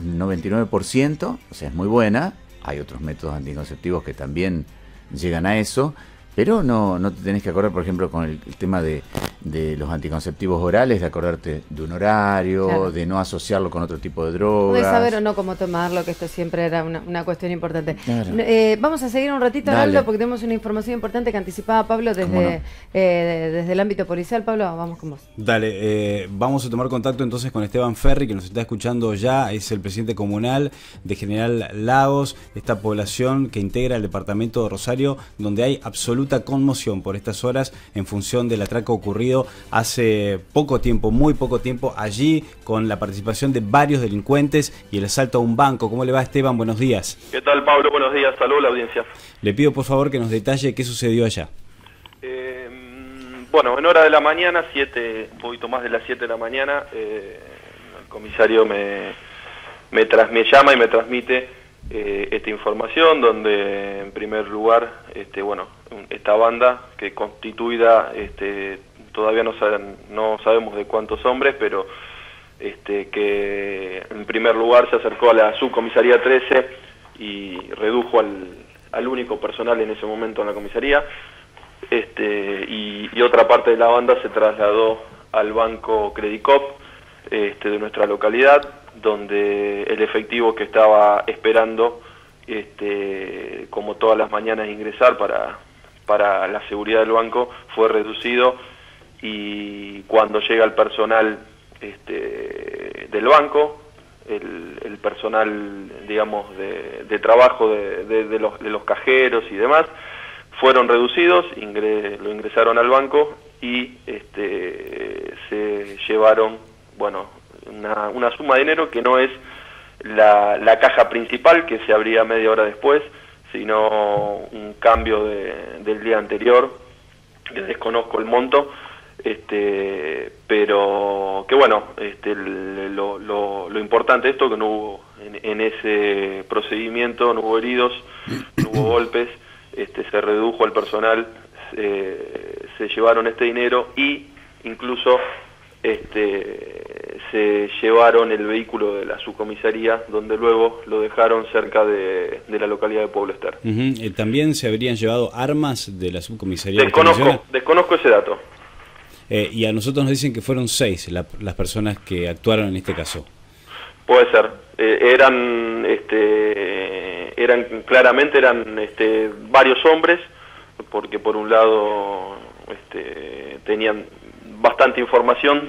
99%, o sea, es muy buena. Hay otros métodos anticonceptivos que también llegan a eso, pero no te tenés que acordar, por ejemplo, con el tema de los anticonceptivos orales, de acordarte de un horario, Claro. de no asociarlo con otro tipo de drogas. De saber o no cómo tomarlo, que esto siempre era una cuestión importante. Claro. Vamos a seguir un ratito, Dale. Araldo, porque tenemos una información importante que anticipaba Pablo desde el ámbito policial. Pablo, vamos con vos. Dale, vamos a tomar contacto entonces con Esteban Ferri, que nos está escuchando ya, es el presidente comunal de General Lagos, esta población que integra el departamento de Rosario, donde hay absoluta conmoción por estas horas en función del atraco ocurrido hace poco tiempo, muy poco tiempo, allí con la participación de varios delincuentes y el asalto a un banco. ¿Cómo le va, Esteban? Buenos días. ¿Qué tal, Pablo? Buenos días. Saludos a la audiencia. Le pido por favor que nos detalle qué sucedió allá. Bueno, en hora de la mañana, un poquito más de las 7 de la mañana, el comisario me llama y me transmite esta información, donde en primer lugar, esta banda que constituida, todavía no sabemos de cuántos hombres, pero que en primer lugar se acercó a la subcomisaría 13 y redujo al único personal en ese momento en la comisaría. Y otra parte de la banda se trasladó al banco Credicop de nuestra localidad, donde el efectivo que estaba esperando, como todas las mañanas, ingresar para la seguridad del banco, fue reducido, y cuando llega el personal del banco, el personal, digamos, de trabajo de los cajeros y demás, fueron reducidos, lo ingresaron al banco y se llevaron, bueno, una suma de dinero que no es la caja principal, que se abría media hora después, sino un cambio del día anterior, que desconozco el monto, pero que bueno, lo importante de esto, que no hubo en ese procedimiento, no hubo heridos, no hubo golpes, se redujo al personal, se llevaron este dinero y incluso se llevaron el vehículo de la subcomisaría, donde luego lo dejaron cerca de la localidad de Pueblo Ester. ¿También se habrían llevado armas de la subcomisaría? Desconozco ese dato. Y a nosotros nos dicen que fueron 6 las personas que actuaron en este caso. Puede ser. Eran varios hombres, porque por un lado tenían bastante información,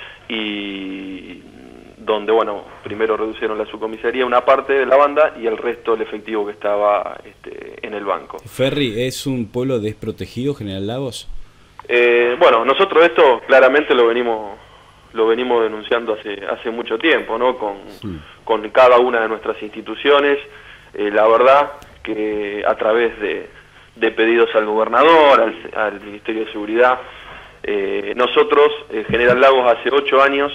y donde, primero reducieron la subcomisaría, una parte de la banda, y el resto, el efectivo que estaba en el banco. Ferry, ¿es un pueblo desprotegido, General Lagos? Bueno, nosotros esto claramente lo venimos denunciando hace mucho tiempo, ¿no? Con cada una de nuestras instituciones. La verdad que a través de pedidos al gobernador, al Ministerio de Seguridad, nosotros, General Lagos, hace 8 años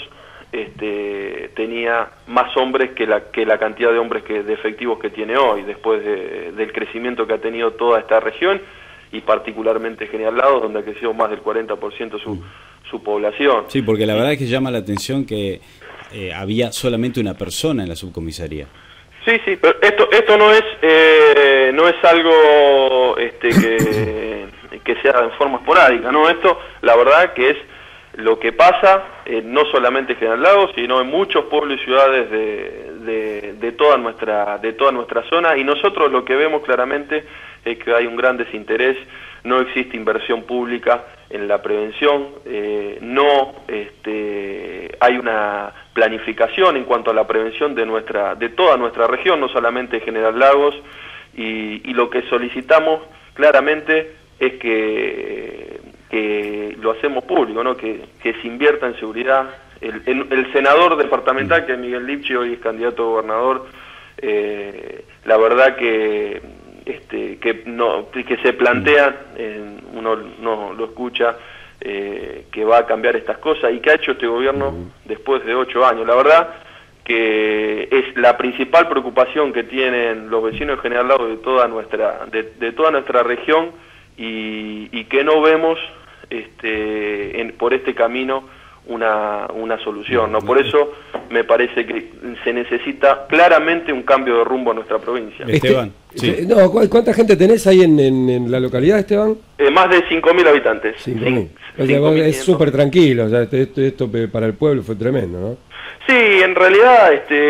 tenía más hombres que la cantidad de hombres de efectivos que tiene hoy, después del crecimiento que ha tenido toda esta región, y particularmente General Lagos, donde ha crecido más del 40% su población. Sí, porque la verdad es que llama la atención que había solamente una persona en la subcomisaría. Sí, pero esto no es algo que sea en forma esporádica, ¿no? Esto, la verdad que es lo que pasa, no solamente en General Lagos, sino en muchos pueblos y ciudades de toda nuestra zona, y nosotros lo que vemos claramente es que hay un gran desinterés, no existe inversión pública en la prevención, no hay una planificación en cuanto a la prevención de toda nuestra región, no solamente General Lagos, y lo que solicitamos claramente es que lo hacemos público, ¿no? Que se invierta en seguridad. El senador departamental, que es Miguel Lipchi, hoy es candidato a gobernador, la verdad que se plantea, uno no lo escucha, que va a cambiar estas cosas, y que ha hecho este gobierno después de 8 años. La verdad que es la principal preocupación que tienen los vecinos de General Lagos de toda nuestra región, y que no vemos por este camino una solución, ¿no? Por eso me parece que se necesita claramente un cambio de rumbo a nuestra provincia. Esteban, sí. No, ¿cuánta gente tenés ahí en la localidad, Esteban? Más de 5.000 habitantes. 5.000. O sea, es súper tranquilo, o sea, esto para el pueblo fue tremendo, ¿no? Sí, en realidad,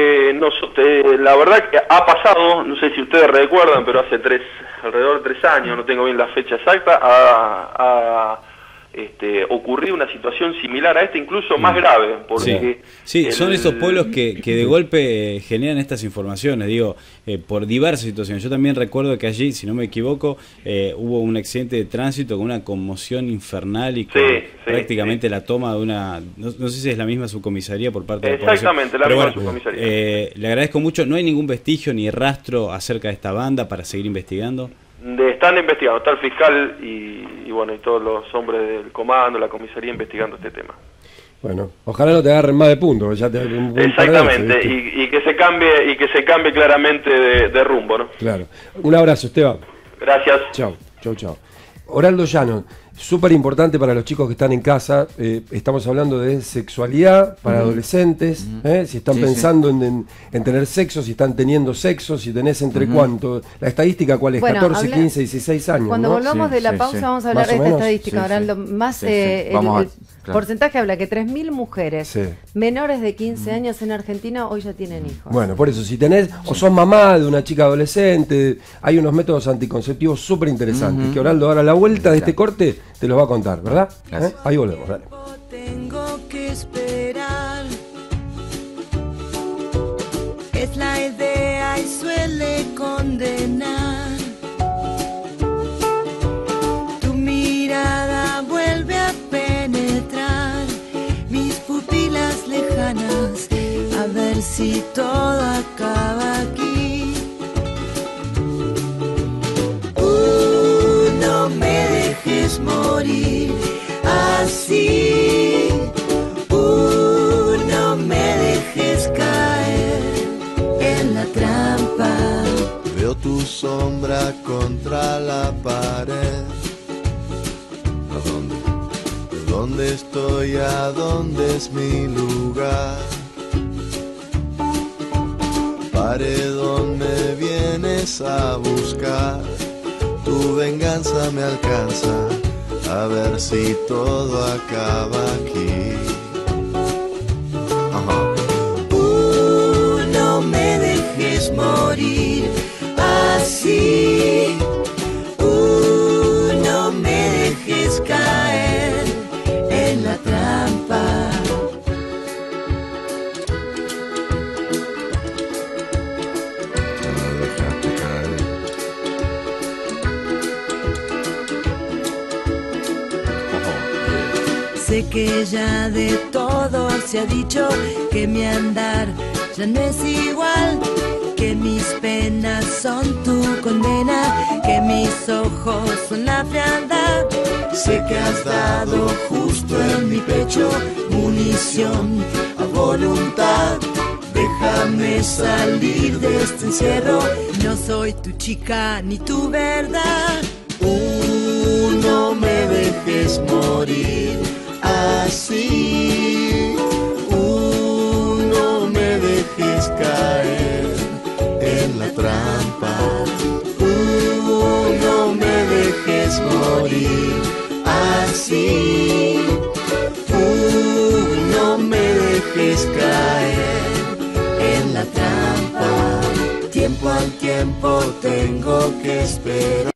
la verdad que ha pasado, no sé si ustedes recuerdan, pero hace alrededor de 3 años, no tengo bien la fecha exacta, ha ocurrido una situación similar a esta, incluso más grave, porque sí, son esos pueblos que de golpe generan estas informaciones, digo, por diversas situaciones. Yo también recuerdo que allí, si no me equivoco, hubo un accidente de tránsito con una conmoción infernal y con prácticamente la toma de una, no sé si es la misma subcomisaría por parte de la población. Exactamente, la misma subcomisaría. Le agradezco mucho. ¿No hay ningún vestigio ni rastro acerca de esta banda para seguir investigando? Están investigando, está el fiscal y bueno, y todos los hombres del comando, la comisaría, investigando este tema. Bueno, ojalá no te agarren más de puntos, ya te exactamente, y que se cambie claramente de rumbo, ¿no? Claro. Un abrazo, Esteban. Gracias. Chau. Oraldo Llano, súper importante para los chicos que están en casa. Estamos hablando de sexualidad para adolescentes. Si están pensando en tener sexo, si están teniendo sexo, si tenés entre cuánto. La estadística, ¿cuál es? Bueno, 14, 15, 16 años. Cuando volvamos de la pausa, vamos a hablar de esta estadística, Oraldo. Más el porcentaje habla que 3.000 mujeres menores de 15 años en Argentina hoy ya tienen hijos. Bueno, por eso, si tenés o sos mamá de una chica adolescente, hay unos métodos anticonceptivos súper interesantes que Oraldo ahora a la vuelta de este corte te los va a contar, ¿verdad? Ahí volvemos, dale. Tengo que esperar. Es la idea y suele condenar. Tu mirada vuelve a penetrar mis pupilas lejanas, a ver si todo acaba aquí. No me dejes morir así. No me dejes caer en la trampa. Veo tu sombra contra la pared. ¿A dónde? ¿Dónde estoy? ¿A dónde es mi lugar? Paredón, me vienes a buscar. Tu venganza me alcanza, a ver si todo acaba aquí. No me dejes morir así. No me dejes caer en la trampa. Sé que ya de todo se ha dicho, que mi andar ya no es igual, que mis penas son tu condena, que mis ojos son la frialdad. Sé que has dado justo en mi pecho munición a voluntad. Déjame salir de este encierro. No soy tu chica ni tu verdad. No me dejes morir así. No me dejes caer en la trampa. No me dejes morir así. No me dejes caer en la trampa. Tiempo al tiempo tengo que esperar.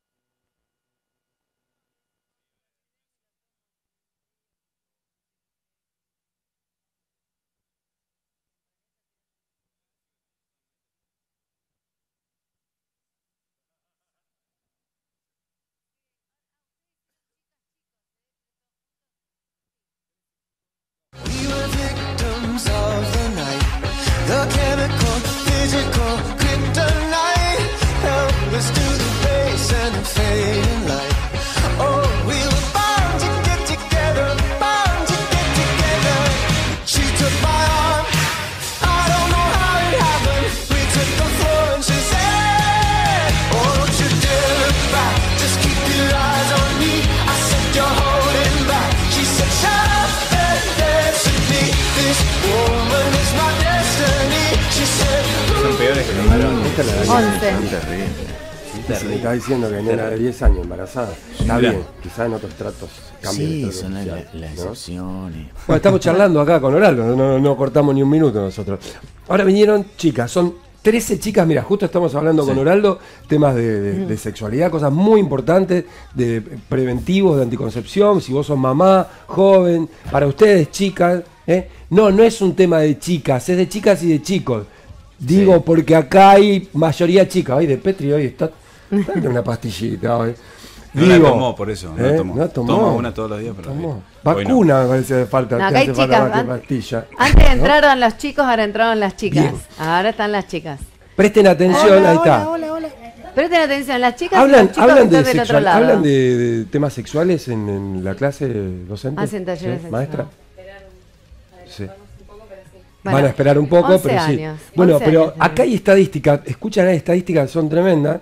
The chemical, physical, kryptonite, helpless to the base and the fading light. Oh, we were bound to get together, bound to get together. She took my arm, I don't know how it happened. We took the floor and she said, oh, don't you dare look back, just keep your eyes on me. I said, you're holding back. She said, shut up and dance with me. This woman is my destiny. Son peores que los varones. Esta es la se me está diciendo que nena de 10 años embarazada. Está bien, quizás en otros tratos cambien. Sí, son las excepciones. Bueno, estamos charlando acá con Oraldo, no cortamos ni un minuto nosotros. Ahora vinieron chicas, son 13 chicas, mira, justo estamos hablando con Oraldo, temas de sexualidad, cosas muy importantes, de preventivos, de anticoncepción, si vos sos mamá, joven, para ustedes chicas, no es un tema de chicas, es de chicas y de chicos. Digo, porque acá hay mayoría chicas. Ay, de Petri hoy está dando una pastillita hoy. No la tomó por eso, no la tomó. No tomó. Toma una todos los días, pero vacuna me parece que falta. No, acá hay chicas. Pastilla. Antes entraron los chicos, ahora entraron las chicas. Bien. Ahora están las chicas. Presten atención, ahí está. Hola. Presten atención, las chicas Hablan, y los chicos hablan que están del otro lado. ¿Hablan de temas sexuales en la clase docente? Hacen talleres sexuales. ¿Maestra? Sí. Bueno, van a esperar un poco, 11 pero años, sí. Bueno, 11 pero años, acá hay estadísticas, escuchan, hay estadísticas que son tremendas,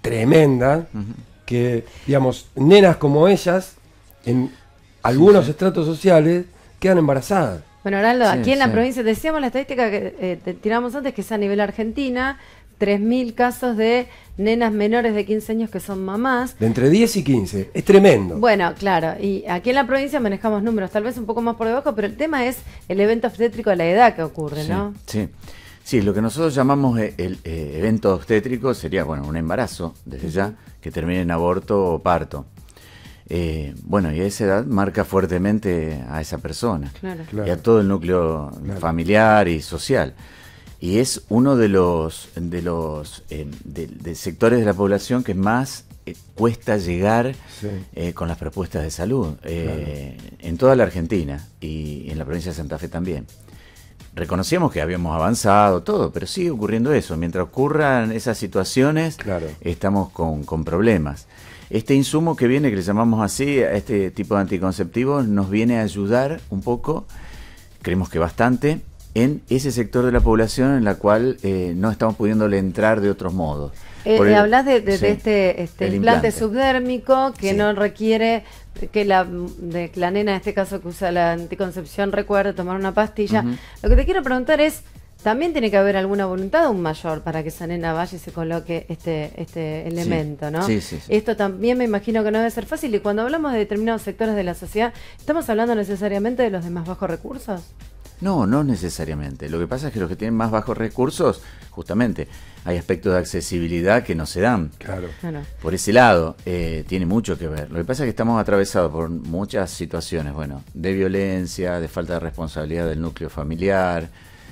que, digamos, nenas como ellas, en algunos estratos sociales, quedan embarazadas. Bueno, Oraldo, aquí en la provincia, decíamos la estadística que tiramos antes, que es a nivel Argentina, 3.000 casos de nenas menores de 15 años que son mamás. De entre 10 y 15, es tremendo. Bueno, claro, y aquí en la provincia manejamos números tal vez un poco más por debajo, pero el tema es el evento obstétrico de la edad que ocurre, ¿no? Sí, lo que nosotros llamamos el evento obstétrico sería, bueno, un embarazo, desde ya, que termine en aborto o parto. Bueno, y a esa edad marca fuertemente a esa persona y a todo el núcleo familiar y social. Y es uno de los sectores de la población que más cuesta llegar con las propuestas de salud en toda la Argentina y en la provincia de Santa Fe también. Reconocíamos que habíamos avanzado todo, pero sigue ocurriendo eso. Mientras ocurran esas situaciones, estamos con problemas. Este insumo que viene, que le llamamos así, a este tipo de anticonceptivos, nos viene a ayudar un poco, creemos que bastante, en ese sector de la población en la cual no estamos pudiéndole entrar de otros modos. Hablas de este implante subdérmico que no requiere que la nena, en este caso que usa la anticoncepción, recuerde tomar una pastilla. Lo que te quiero preguntar es, ¿también tiene que haber alguna voluntad de un mayor para que esa nena vaya y se coloque este elemento, ¿no? Sí. Esto también me imagino que no debe ser fácil. Y cuando hablamos de determinados sectores de la sociedad, ¿estamos hablando necesariamente de los de más bajos recursos? No necesariamente. Lo que pasa es que los que tienen más bajos recursos, justamente, hay aspectos de accesibilidad que no se dan. Claro. Por ese lado, tiene mucho que ver. Lo que pasa es que estamos atravesados por muchas situaciones, bueno, de violencia, de falta de responsabilidad del núcleo familiar,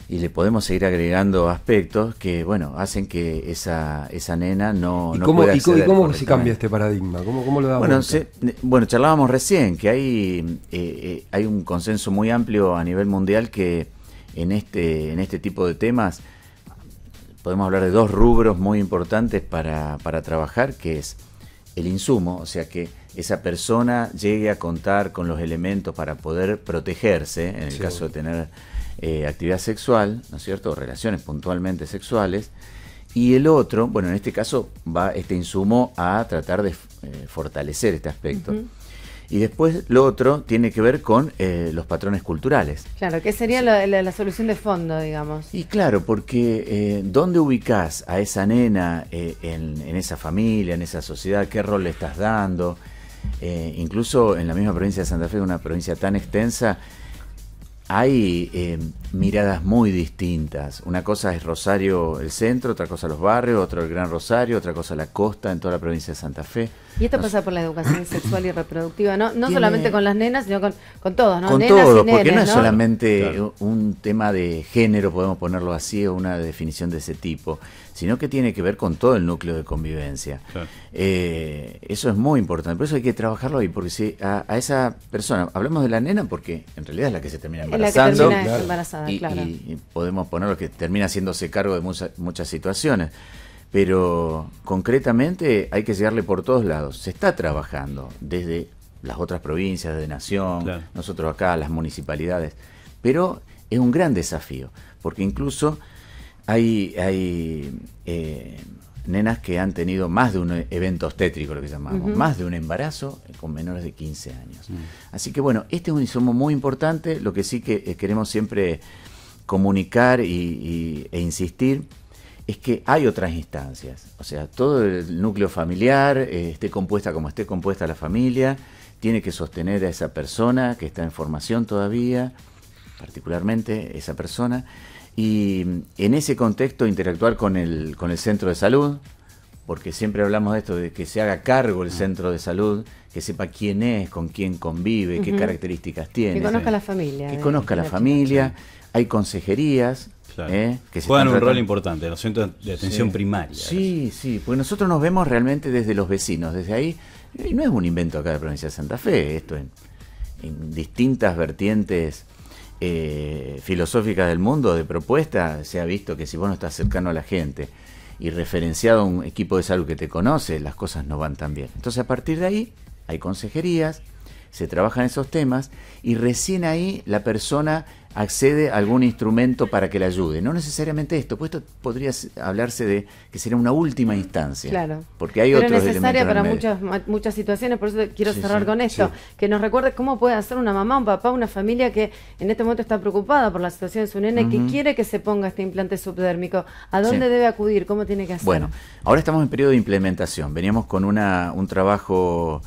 Y le podemos seguir agregando aspectos que, bueno, hacen que esa nena no pueda acceder. ¿Y cómo se cambia este paradigma? ¿Cómo lo damos? Bueno, charlábamos recién que hay un consenso muy amplio a nivel mundial que en este tipo de temas podemos hablar de 2 rubros muy importantes para trabajar, que es el insumo, o sea que esa persona llegue a contar con los elementos para poder protegerse en el caso de tener actividad sexual, ¿no es cierto?, o relaciones puntualmente sexuales, y el otro, bueno, en este caso va este insumo a tratar de fortalecer este aspecto. Y después lo otro tiene que ver con los patrones culturales. Claro, que sería la solución de fondo, digamos. Y claro, porque ¿dónde ubicás a esa nena en esa familia, en esa sociedad? ¿Qué rol le estás dando? Incluso en la misma provincia de Santa Fe, una provincia tan extensa, hay miradas muy distintas. Una cosa es Rosario, el centro, otra cosa los barrios, otro el Gran Rosario, otra cosa la costa, en toda la provincia de Santa Fe. Y esto pasa por la educación sexual y reproductiva, no solamente con las nenas, sino con todos, ¿no? Con nenas todo, y nenes, porque no es ¿no? solamente un tema de género, podemos ponerlo así, o una definición de ese tipo, sino que tiene que ver con todo el núcleo de convivencia. Claro. Eso es muy importante, por eso hay que trabajarlo ahí, porque si a esa persona, hablamos de la nena porque en realidad es la que se termina embarazando, es la que termina embarazada, claro. Y podemos ponerlo que termina haciéndose cargo de muchas situaciones. Pero concretamente hay que llegarle por todos lados. Se está trabajando desde las otras provincias, desde Nación, claro, nosotros acá, las municipalidades. Pero es un gran desafío, porque incluso hay nenas que han tenido más de un evento obstétrico, lo que llamamos, más de un embarazo con menores de 15 años. Así que bueno, este es un insumo muy importante. Lo que sí que queremos siempre comunicar e insistir es que hay otras instancias, o sea, todo el núcleo familiar, esté compuesta como esté compuesta la familia, tiene que sostener a esa persona que está en formación todavía, particularmente esa persona, y en ese contexto interactuar con el centro de salud, porque siempre hablamos de esto, de que se haga cargo el centro de salud, que sepa quién es, con quién convive, qué características tiene. Que conozca la familia. Que conozca la familia, hay consejerías. Claro. Que juegan un rol importante, los centros de atención primaria. Sí, porque nosotros nos vemos realmente desde los vecinos, desde ahí, y no es un invento acá de la provincia de Santa Fe, esto en distintas vertientes filosóficas del mundo, de propuesta, se ha visto que si vos no estás cercano a la gente y referenciado a un equipo de salud que te conoce, las cosas no van tan bien. Entonces a partir de ahí hay consejerías, se trabajan esos temas y recién ahí la persona accede a algún instrumento para que le ayude. No necesariamente esto, pues esto podría hablarse de que sería una última instancia. Claro. Porque hay pero otros es necesaria elementos para muchas situaciones, por eso quiero cerrar con esto. Que nos recuerde cómo puede hacer una mamá, un papá, una familia que en este momento está preocupada por la situación de su nene, que quiere que se ponga este implante subdérmico. ¿A dónde debe acudir? ¿Cómo tiene que hacer? Bueno, ahora estamos en periodo de implementación. Veníamos con un trabajo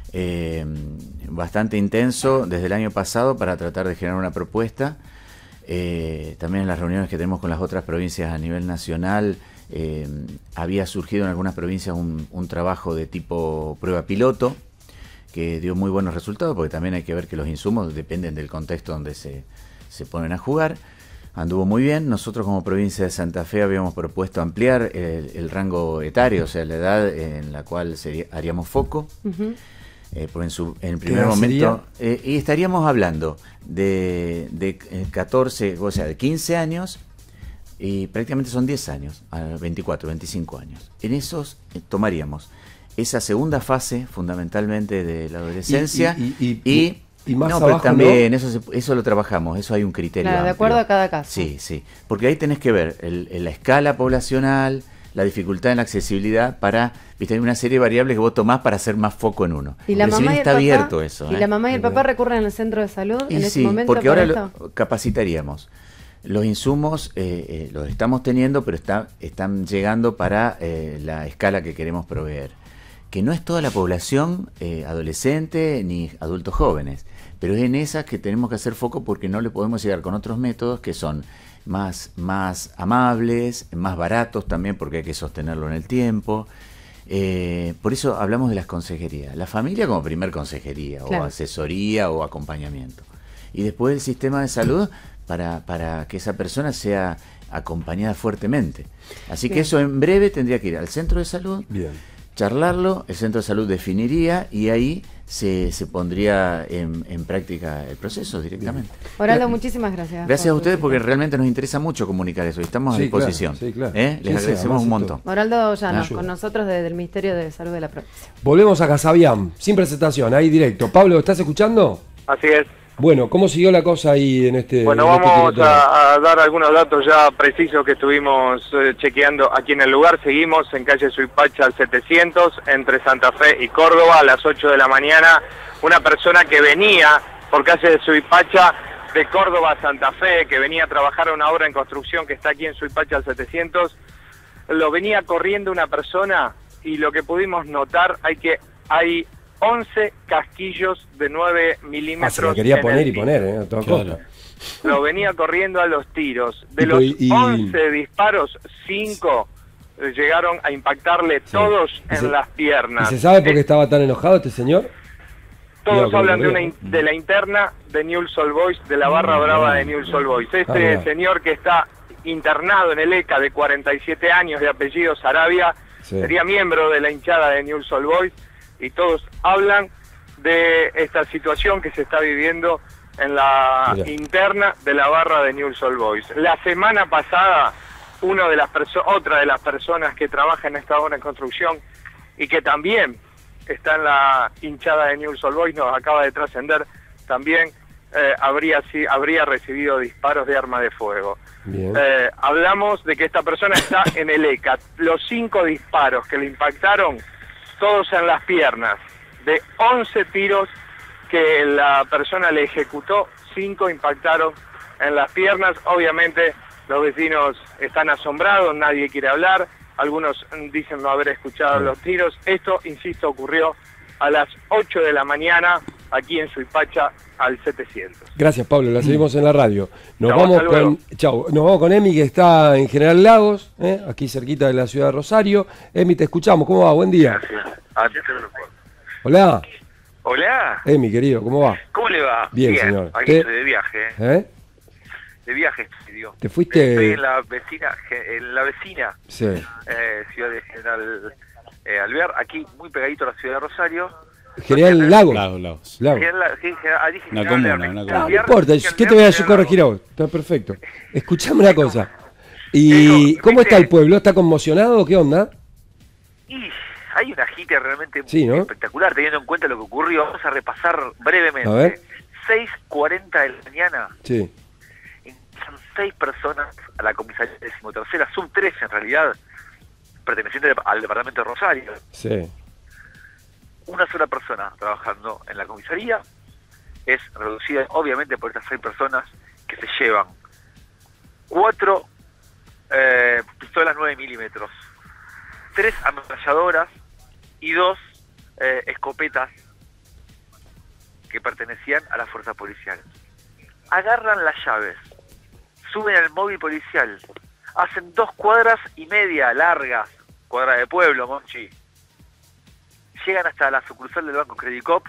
bastante intenso desde el año pasado para tratar de generar una propuesta. También en las reuniones que tenemos con las otras provincias a nivel nacional había surgido en algunas provincias un trabajo de tipo prueba piloto que dio muy buenos resultados, porque también hay que ver que los insumos dependen del contexto donde se ponen a jugar. Anduvo muy bien. Nosotros como provincia de Santa Fe habíamos propuesto ampliar el rango etario, o sea, la edad en la cual haríamos foco. Pues en el primer momento y estaríamos hablando de 14, o sea, de 15 años, y prácticamente son 10 años, a 24, 25 años. En esos tomaríamos esa segunda fase fundamentalmente de la adolescencia y más abajo, pero también eso lo trabajamos, eso hay un criterio amplio. De acuerdo a cada caso. Sí, porque ahí tenés que ver la escala poblacional, la dificultad en la accesibilidad hay una serie de variables que vos tomás para hacer más foco en uno. Y la mamá y el está papá, abierto eso. Y la mamá y el papá recurren al centro de salud en ese momento. Porque ahora lo capacitaríamos. Los insumos los estamos teniendo, pero están llegando para la escala que queremos proveer. Que no es toda la población adolescente ni adultos jóvenes, pero es en esas que tenemos que hacer foco porque no le podemos llegar con otros métodos que son más amables, más baratos también porque hay que sostenerlo en el tiempo. Por eso hablamos de las consejerías. La familia como primer consejería, claro, o asesoría o acompañamiento. Y después el sistema de salud para que esa persona sea acompañada fuertemente. Así que eso en breve tendría que ir al centro de salud, charlarlo, el centro de salud definiría y ahí se pondría en práctica el proceso directamente. Oraldo, muchísimas gracias. Gracias a ustedes porque realmente nos interesa mucho comunicar eso y estamos a disposición. Claro. Les agradecemos un montón. Oraldo Llanos, con nosotros desde el Ministerio de Salud de la provincia. Volvemos a Casabian, sin presentación, ahí directo. Pablo, ¿estás escuchando? Así es. Bueno, ¿cómo siguió la cosa ahí en este? Bueno, vamos a dar algunos datos ya precisos que estuvimos chequeando aquí en el lugar. Seguimos en calle Suipacha al 700, entre Santa Fe y Córdoba, a las 8 de la mañana. Una persona que venía por calle de Suipacha de Córdoba a Santa Fe, que venía a trabajar a una obra en construcción que está aquí en Suipacha al 700, lo venía corriendo una persona y lo que pudimos notar hay 11 casquillos de 9 milímetros. Se lo quería poner y poner, a toda costa. Lo venía corriendo a los tiros. De los 11 disparos, 5 llegaron a impactarle todos en las piernas. ¿Y se sabe por qué estaba tan enojado este señor? Todos hablan de la interna de Newell's Old Boys, de la barra brava de Newell's Old Boys. Este señor que está internado en el ECA, de 47 años, de apellido Sarabia, sería miembro de la hinchada de Newell's Old Boys. Y todos hablan de esta situación que se está viviendo en la interna de la barra de Newell's Old Boys. La semana pasada, otra de las personas que trabaja en esta obra en construcción y que también está en la hinchada de Newell's Old Boys, nos acaba de trascender, también habría recibido disparos de arma de fuego. Hablamos de que esta persona está en el ECA. Los 5 disparos que le impactaron, todos en las piernas. De 11 tiros que la persona le ejecutó, 5 impactaron en las piernas. Obviamente los vecinos están asombrados, nadie quiere hablar, algunos dicen no haber escuchado los tiros. Esto, insisto, ocurrió a las 8 de la mañana aquí en Suipacha al 700. Gracias, Pablo, la seguimos en la radio. Nos vamos con Emi, que está en General Lagos, aquí cerquita de la ciudad de Rosario. Emi, te escuchamos, ¿cómo va? Buen día. Hola. Hola. Emi, querido, ¿cómo va? ¿Cómo le va? Bien, señor. Aquí estoy de viaje. De viaje estoy, ¿Te fuiste? Estoy en la vecina Sí. Ciudad de General Alvear, aquí muy pegadito a la ciudad de Rosario. General Lagos. Lagos. Una comuna. No importa, ¿qué te voy a corregir a vos? Está perfecto. Escuchame una cosa. ¿Y cómo está el pueblo? ¿Está conmocionado o qué onda? Y hay una agite realmente muy espectacular, teniendo en cuenta lo que ocurrió. Vamos a repasar brevemente. A ver. 6:40 de la mañana. Sí. Son 6 personas a la comisaría 13ª, sub 3 en realidad, perteneciente al departamento de Rosario. Sí. Una sola persona trabajando en la comisaría es reducida obviamente por estas 6 personas que se llevan 4 pistolas 9 milímetros, 3 ametralladoras y 2 escopetas que pertenecían a la fuerza policial. Agarran las llaves, suben al móvil policial, hacen 2 cuadras y media largas, cuadra de pueblo, Monchi. Llegan hasta la sucursal del Banco Credicop,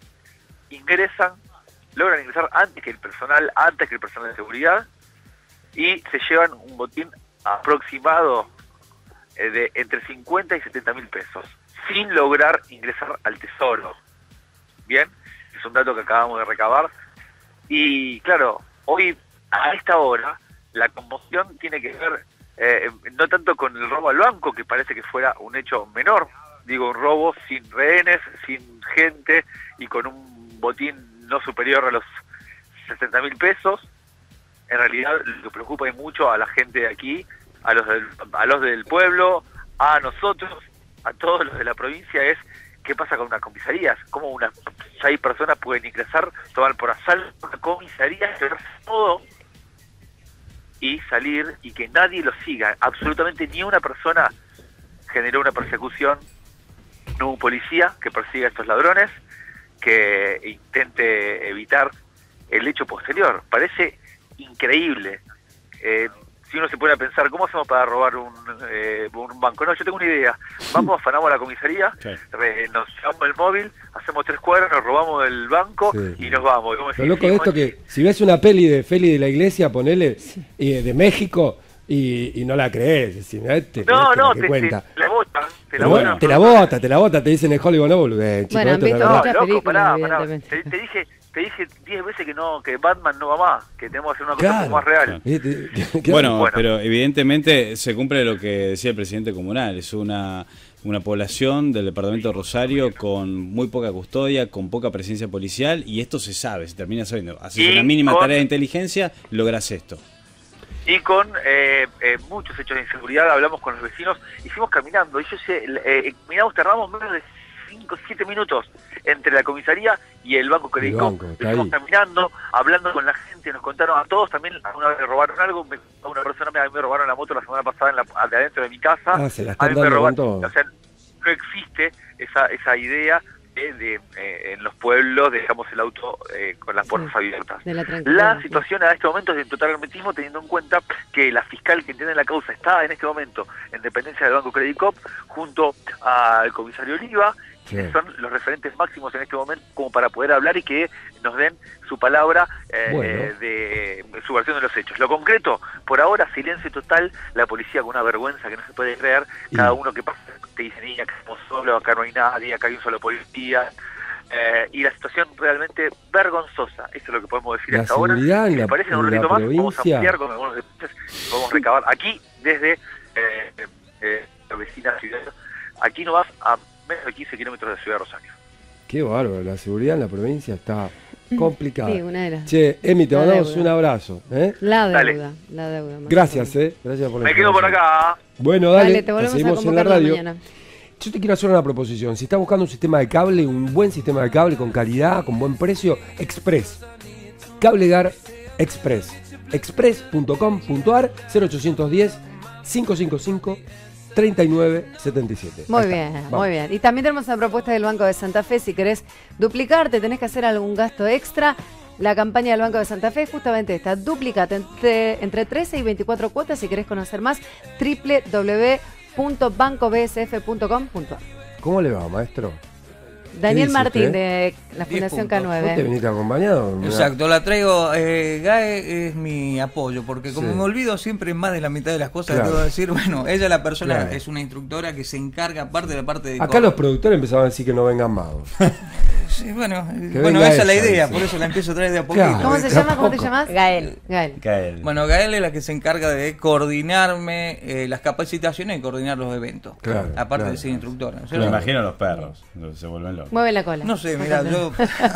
logran ingresar antes que el personal de seguridad, y se llevan un botín aproximado de entre 50 y 70 mil pesos, sin lograr ingresar al tesoro. Bien, es un dato que acabamos de recabar. Y claro, hoy a esta hora la conmoción tiene que ver no tanto con el robo al banco, que parece que fuera un hecho menor, digo, un robo sin rehenes, sin gente y con un botín no superior a los 60 mil pesos. En realidad lo que preocupa y mucho a la gente de aquí, a los del pueblo, a nosotros, a todos los de la provincia, es qué pasa con unas comisarías, cómo 6 personas pueden ingresar, tomar por asalto una comisaría, llevarse todo y salir y que nadie los siga. Absolutamente ni una persona generó una persecución, no hubo un policía que persiga a estos ladrones, que intente evitar el hecho posterior. Parece increíble. si uno se pone a pensar, ¿cómo hacemos para robar un banco? No, yo tengo una idea. Vamos, afanamos a la comisaría, nos llevamos el móvil, hacemos 3 cuadras, nos robamos el banco y nos vamos. Lo loco de esto que si ves una peli de Feli de la Iglesia, ponele, de México, y no la crees. Te la bota, te dicen en Hollywood, no boludez. Bueno, han visto muchas películas, evidentemente. Te dije 10 veces que Batman no va más, que tenemos que hacer una cosa más real. Bueno, pero evidentemente se cumple lo que decía el presidente comunal, es una población del departamento de Rosario con muy poca custodia, con poca presencia policial, y esto se sabe, se termina sabiendo. Haces una mínima tarea de inteligencia, logras esto. Y con muchos hechos de inseguridad, hablamos con los vecinos, hicimos caminando, y caminamos, tardamos menos de 5 o 7 minutos entre la comisaría y el Banco Credicop. Estuvimos caminando, hablando con la gente, nos contaron a todos, también alguna vez me robaron algo, a una persona me robaron la moto la semana pasada de adentro de mi casa. Se la están dando con todo. O sea, no existe esa idea en los pueblos dejamos el auto con las puertas abiertas. La situación a este momento es de total hermetismo, teniendo en cuenta que la fiscal que entiende la causa está en este momento en dependencia del Banco Credicop junto al comisario Oliva, que son los referentes máximos en este momento como para poder hablar y que nos den su palabra de su versión de los hechos. Lo concreto, por ahora, silencio total, la policía con una vergüenza que no se puede creer, cada uno que pasa te dice, niña, que estamos solos, acá no hay nadie, acá hay un solo policía, y la situación realmente vergonzosa, eso es lo que podemos decir hasta ahora. Si me parece un ratito más, vamos a ampliar con algunos detalles, vamos a recabar aquí desde la vecina ciudad, aquí no vas a menos de 15 kilómetros de la ciudad de Rosario. Qué bárbaro, la seguridad en la provincia está complicada. Sí, una era. Che, Emi, te mandamos un abrazo. La deuda. Gracias, gracias por la Me quedo por acá. Bueno, dale, te volvemos seguimos a en la radio. mañana. Yo te quiero hacer una proposición. Si estás buscando un sistema de cable, un buen sistema de cable con calidad, con buen precio, Express. Cablegar Express. Express.com.ar 0810 555 3977. Muy bien, muy bien. Y también tenemos una propuesta del Banco de Santa Fe. Si querés duplicarte, tenés que hacer algún gasto extra. La campaña del Banco de Santa Fe es justamente esta: duplicate entre 13 y 24 cuotas. Si querés conocer más, www.bancobsf.com.ar. ¿Cómo le va, maestro? Daniel Martín, de la Fundación K9. ¿Vos te viniste acompañado? Exacto, la traigo. Gae es mi apoyo, porque como me olvido siempre más de la mitad de las cosas, debo decir, bueno, ella la persona es una instructora que se encarga aparte de la parte de... Acá los productores empezaban a decir que no vengan más. Sí, bueno, esa es la idea, por eso la empiezo a traer de a poquito. Claro, ¿cómo se llama? ¿Cómo te llamas? Gael. Bueno, Gael es la que se encarga de coordinarme las capacitaciones y coordinar los eventos. Claro, aparte de ser instructora. Me imagino los perros, se vuelven locos. Mueve la cola. No sé, mira, yo...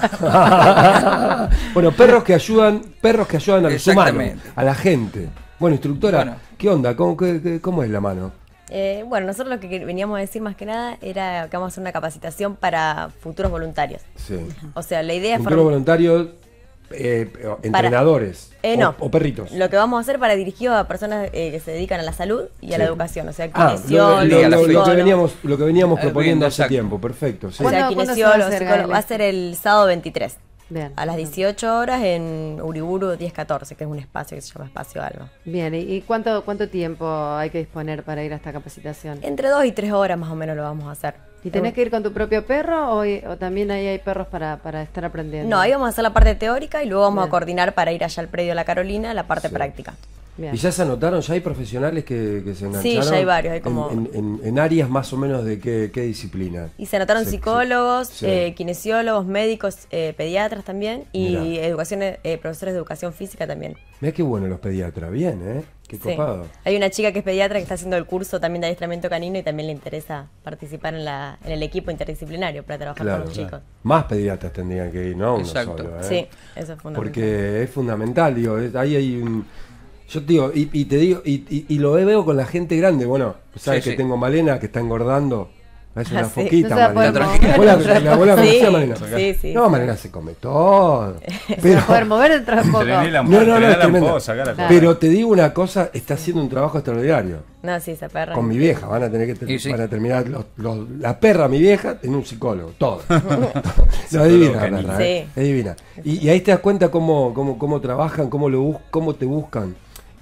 Bueno, perros que ayudan a los humanos, a la gente. Bueno, instructora, ¿qué onda? ¿Cómo es la mano? Bueno, nosotros lo que veníamos a decir más que nada era que vamos a hacer una capacitación para futuros voluntarios. Sí. O sea, la idea es... Futuros voluntarios, entrenadores o perritos. Lo que vamos a hacer para dirigido a personas que se dedican a la salud y a la educación. O sea, lo que veníamos proponiendo hace tiempo. Perfecto. Sí. O sea, kinesiólogo, psicólogo. Va a ser el sábado 23. Bien, a las 18 horas en Uriburu 1014, que es un espacio que se llama Espacio Alba. Bien, ¿y cuánto tiempo hay que disponer para ir a esta capacitación? Entre 2 y 3 horas más o menos lo vamos a hacer. ¿Y tenés que ir con tu propio perro o también ahí hay perros para estar aprendiendo? No, ahí vamos a hacer la parte teórica y luego vamos a coordinar para ir allá al predio de la Carolina, la parte práctica. Bien. ¿Y ya se anotaron? ¿Ya hay profesionales que se engancharon? Sí, ya hay varios. Hay como... en áreas más o menos de qué disciplina. Y se anotaron psicólogos, kinesiólogos, médicos, pediatras también y profesores de educación física también. Mirá qué bueno los pediatras, bien, qué copado. Hay una chica que es pediatra que está haciendo el curso también de adiestramiento canino y también le interesa participar en el equipo interdisciplinario para trabajar con los chicos. Más pediatras tendrían que ir, no uno solo. Sí, eso es fundamental. Porque es fundamental, digo, ahí hay un... Yo te digo, y te digo, y lo veo con la gente grande. Bueno, sabes que tengo Malena que está engordando. Es una foquita, Malena. La abuela conocía a Malena. Sí. No, Malena se come todo. Pero poder mover dentro de poco. No, es tremendo. Pero te digo una cosa, está haciendo un trabajo extraordinario. No, sí, esa perra. Con mi vieja, van a tener que van a terminar la perra, mi vieja, en un psicólogo, todo. No, es divina la perra, es divina. Y ahí te das cuenta cómo trabajan, cómo te buscan.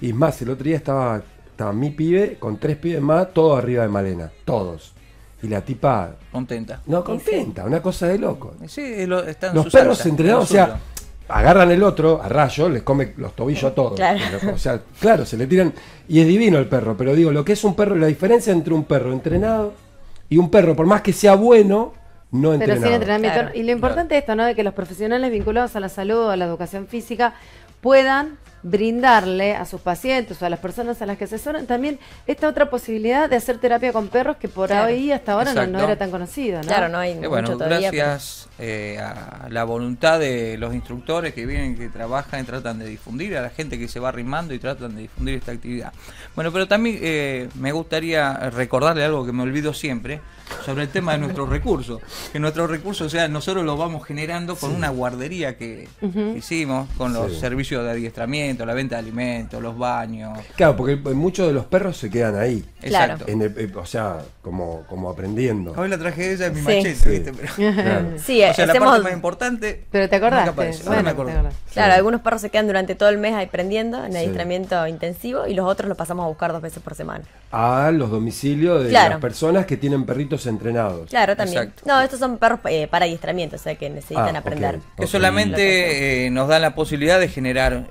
Y es más, el otro día estaba mi pibe con 3 pibes más, todos arriba de Malena, todos. Y la tipa... Contenta. No, contenta, una cosa de loco. Sí, están los perros entrenados, o sea, agarran el otro a rayo, les come los tobillos a todos. Claro. O sea, claro, se le tiran... Y es divino el perro, pero digo, lo que es un perro, la diferencia entre un perro entrenado y un perro, por más que sea bueno, no entrenado. Pero sin entrenamiento. Claro. Y lo importante es esto, ¿no? De que los profesionales vinculados a la salud o a la educación física puedan brindarle a sus pacientes o a las personas a las que asesoran también esta otra posibilidad de hacer terapia con perros que por ahí hasta ahora no era tan conocida, ¿no? Claro, no hay mucho todavía. Gracias a la voluntad de los instructores que vienen, que trabajan y tratan de difundir, a la gente que se va arrimando y tratan de difundir esta actividad. Bueno, pero también me gustaría recordarle algo que me olvido siempre sobre el tema de nuestros recursos. Que nuestros recursos, o sea, nosotros los vamos generando con una guardería que hicimos, con los servicios de adiestramiento, la venta de alimentos, los baños. Claro, porque muchos de los perros se quedan ahí. Exacto. O sea, como aprendiendo. Hoy la tragedia es mi machete, ¿viste? Pero, claro. Sí, o sea, la parte más importante. Pero te acordaste. Ahora me acordé. Claro, algunos perros se quedan durante todo el mes ahí aprendiendo en adiestramiento intensivo y los otros los pasamos a buscar 2 veces por semana. A los domicilios de las personas que tienen perritos entrenados. Claro, también. Exacto. No, estos son perros para adiestramiento, o sea que necesitan aprender. Que solamente nos dan la posibilidad de generar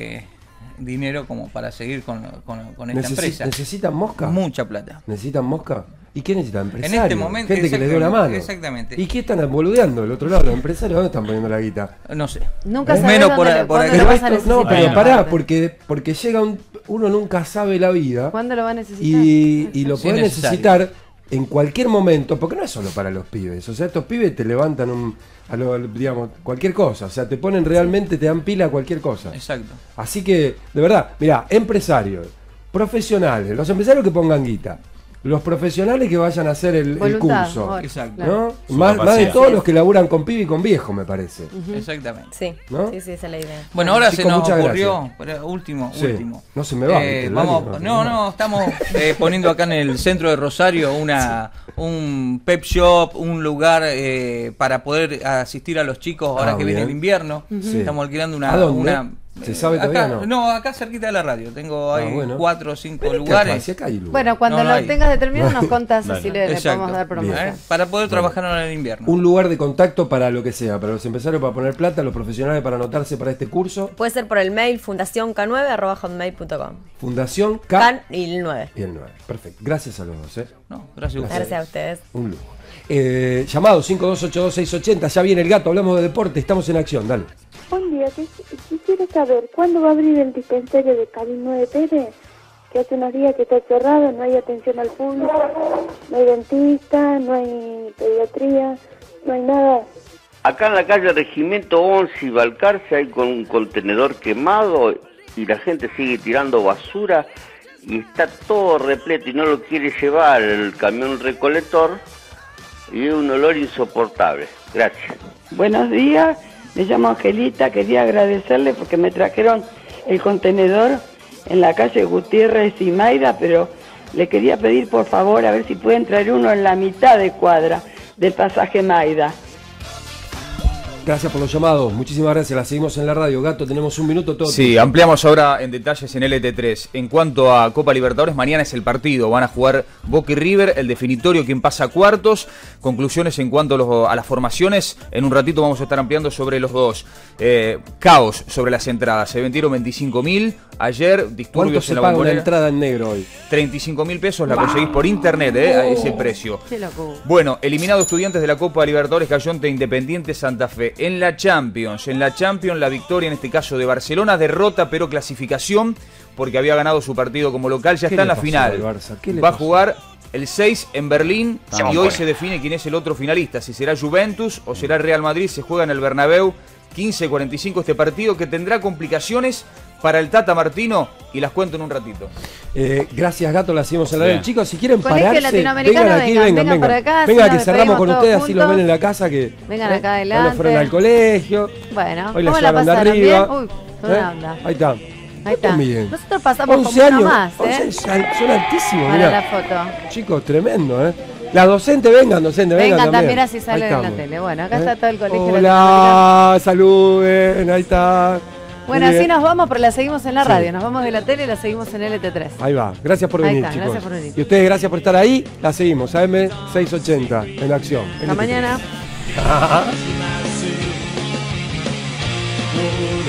dinero como para seguir con esta empresa. ¿Necesitan mosca? Mucha plata. ¿Necesitan mosca? ¿Y qué necesitan? ¿Empresarios? En este momento, gente que les dé una mano. Exactamente. ¿Y qué están boludeando del otro lado? ¿Los empresarios dónde están poniendo la guita? No sé. Nunca sabes menos dónde por cuándo acá. lo vas a necesitar. No, pero pará, porque llega uno nunca sabe la vida. ¿Cuándo lo va a necesitar? Y lo Sí, puede necesario. necesitar en cualquier momento, porque no es solo para los pibes. O sea, estos pibes te levantan digamos, cualquier cosa. O sea, te ponen realmente, te dan pila a cualquier cosa. Exacto. Así que, de verdad, mirá, empresarios, profesionales, los empresarios que pongan guita, los profesionales que vayan a hacer el curso. Exacto. ¿No? Más de todos los que laburan con pibe y con viejo, me parece. Exactamente. Sí, ¿no? sí, esa es la idea. Bueno, ahora Chicos, se nos muchas ocurrió, pero último. No se me va. Estamos poniendo acá en el centro de Rosario un pep shop, un lugar para poder asistir a los chicos ahora que viene el invierno. Estamos alquilando ¿A dónde? ¿Se sabe todavía acá, no? Acá cerquita de la radio. Tengo ahí bueno. 4 o 5 lugares. Bueno, cuando lo tengas determinado nos contás así le podemos dar promoción. Para poder trabajar en el invierno. Un lugar de contacto para lo que sea, para los empresarios para poner plata, los profesionales para anotarse para este curso. Puede ser por el mail fundacionk9@hotmail.com. Fundación Can y el 9. Y el 9. Perfecto. Gracias a los dos. No, gracias a ustedes. Un lujo. Llamado 5282-680, ya viene el gato, hablamos de deporte, estamos en acción, dale. Buen día, quisiera saber cuándo va a abrir el dispensario de Karim 9 Pérez, que hace unos días que está cerrado, no hay atención al público, no hay dentista, no hay pediatría, no hay nada. Acá en la calle Regimiento 11 y Balcarce hay con un contenedor quemado y la gente sigue tirando basura y está todo repleto y no lo quiere llevar el camión recolector y es un olor insoportable. Gracias. Buenos días, me llamo Angelita, quería agradecerle porque me trajeron el contenedor en la calle Gutiérrez y Mayra, pero le quería pedir por favor a ver si pueden traer uno en la mitad de cuadra del pasaje Mayra. Gracias por los llamados, muchísimas gracias, la seguimos en la radio. Gato, tenemos un minuto todo. Sí, ampliamos ahora en detalles en LT3. En cuanto a Copa Libertadores, mañana es el partido, van a jugar Boca y River, el definitorio, quien pasa a cuartos. Conclusiones en cuanto a las formaciones, en un ratito vamos a estar ampliando sobre los dos. Caos sobre las entradas, se vendieron 25.000, ayer disturbios en la paga bombonera. una entrada en negro hoy? 35.000 pesos, la conseguís por internet, a ese precio. Qué loco. Bueno, eliminado Estudiantes de la Copa Libertadores cayó ante Independiente Santa Fe. En la Champions, la victoria en este caso de Barcelona, derrota pero clasificación porque había ganado su partido como local, ya está en la final. Va a jugar el 6 en Berlín y hoy se define quién es el otro finalista, si será Juventus o será Real Madrid. Se juega en el Bernabéu, 15:45 este partido que tendrá complicaciones para el Tata Martino y las cuento en un ratito. Gracias, Gato, la seguimos en la radio. Chicos, si quieren Colegio pararse, Latinoamericano, vengan aquí, vengan por acá, venga, así que nos cerramos con despedimos ustedes, todos así los ven en la casa. Que vengan acá adelante. no fueron al colegio. Bueno, hoy la ¿cómo la llevaron de pasaron? arriba. ¿Bien? Uy, son una onda. Ahí está. Ahí está. Bien. Nosotros pasamos 11 como uno años, más, 11 son altísimos, para mirá. la foto. Chicos, tremendo, Las docentes vengan también así salen en la tele. Bueno, acá está todo el colegio Hola, saluden, ahí está. Bueno, así nos vamos, pero la seguimos en la radio. Nos vamos de la tele y la seguimos en LT3. Ahí va. Gracias por venir, chicos. Gracias por venir. Y ustedes, gracias por estar ahí. La seguimos. AM 680 en acción. Hasta mañana.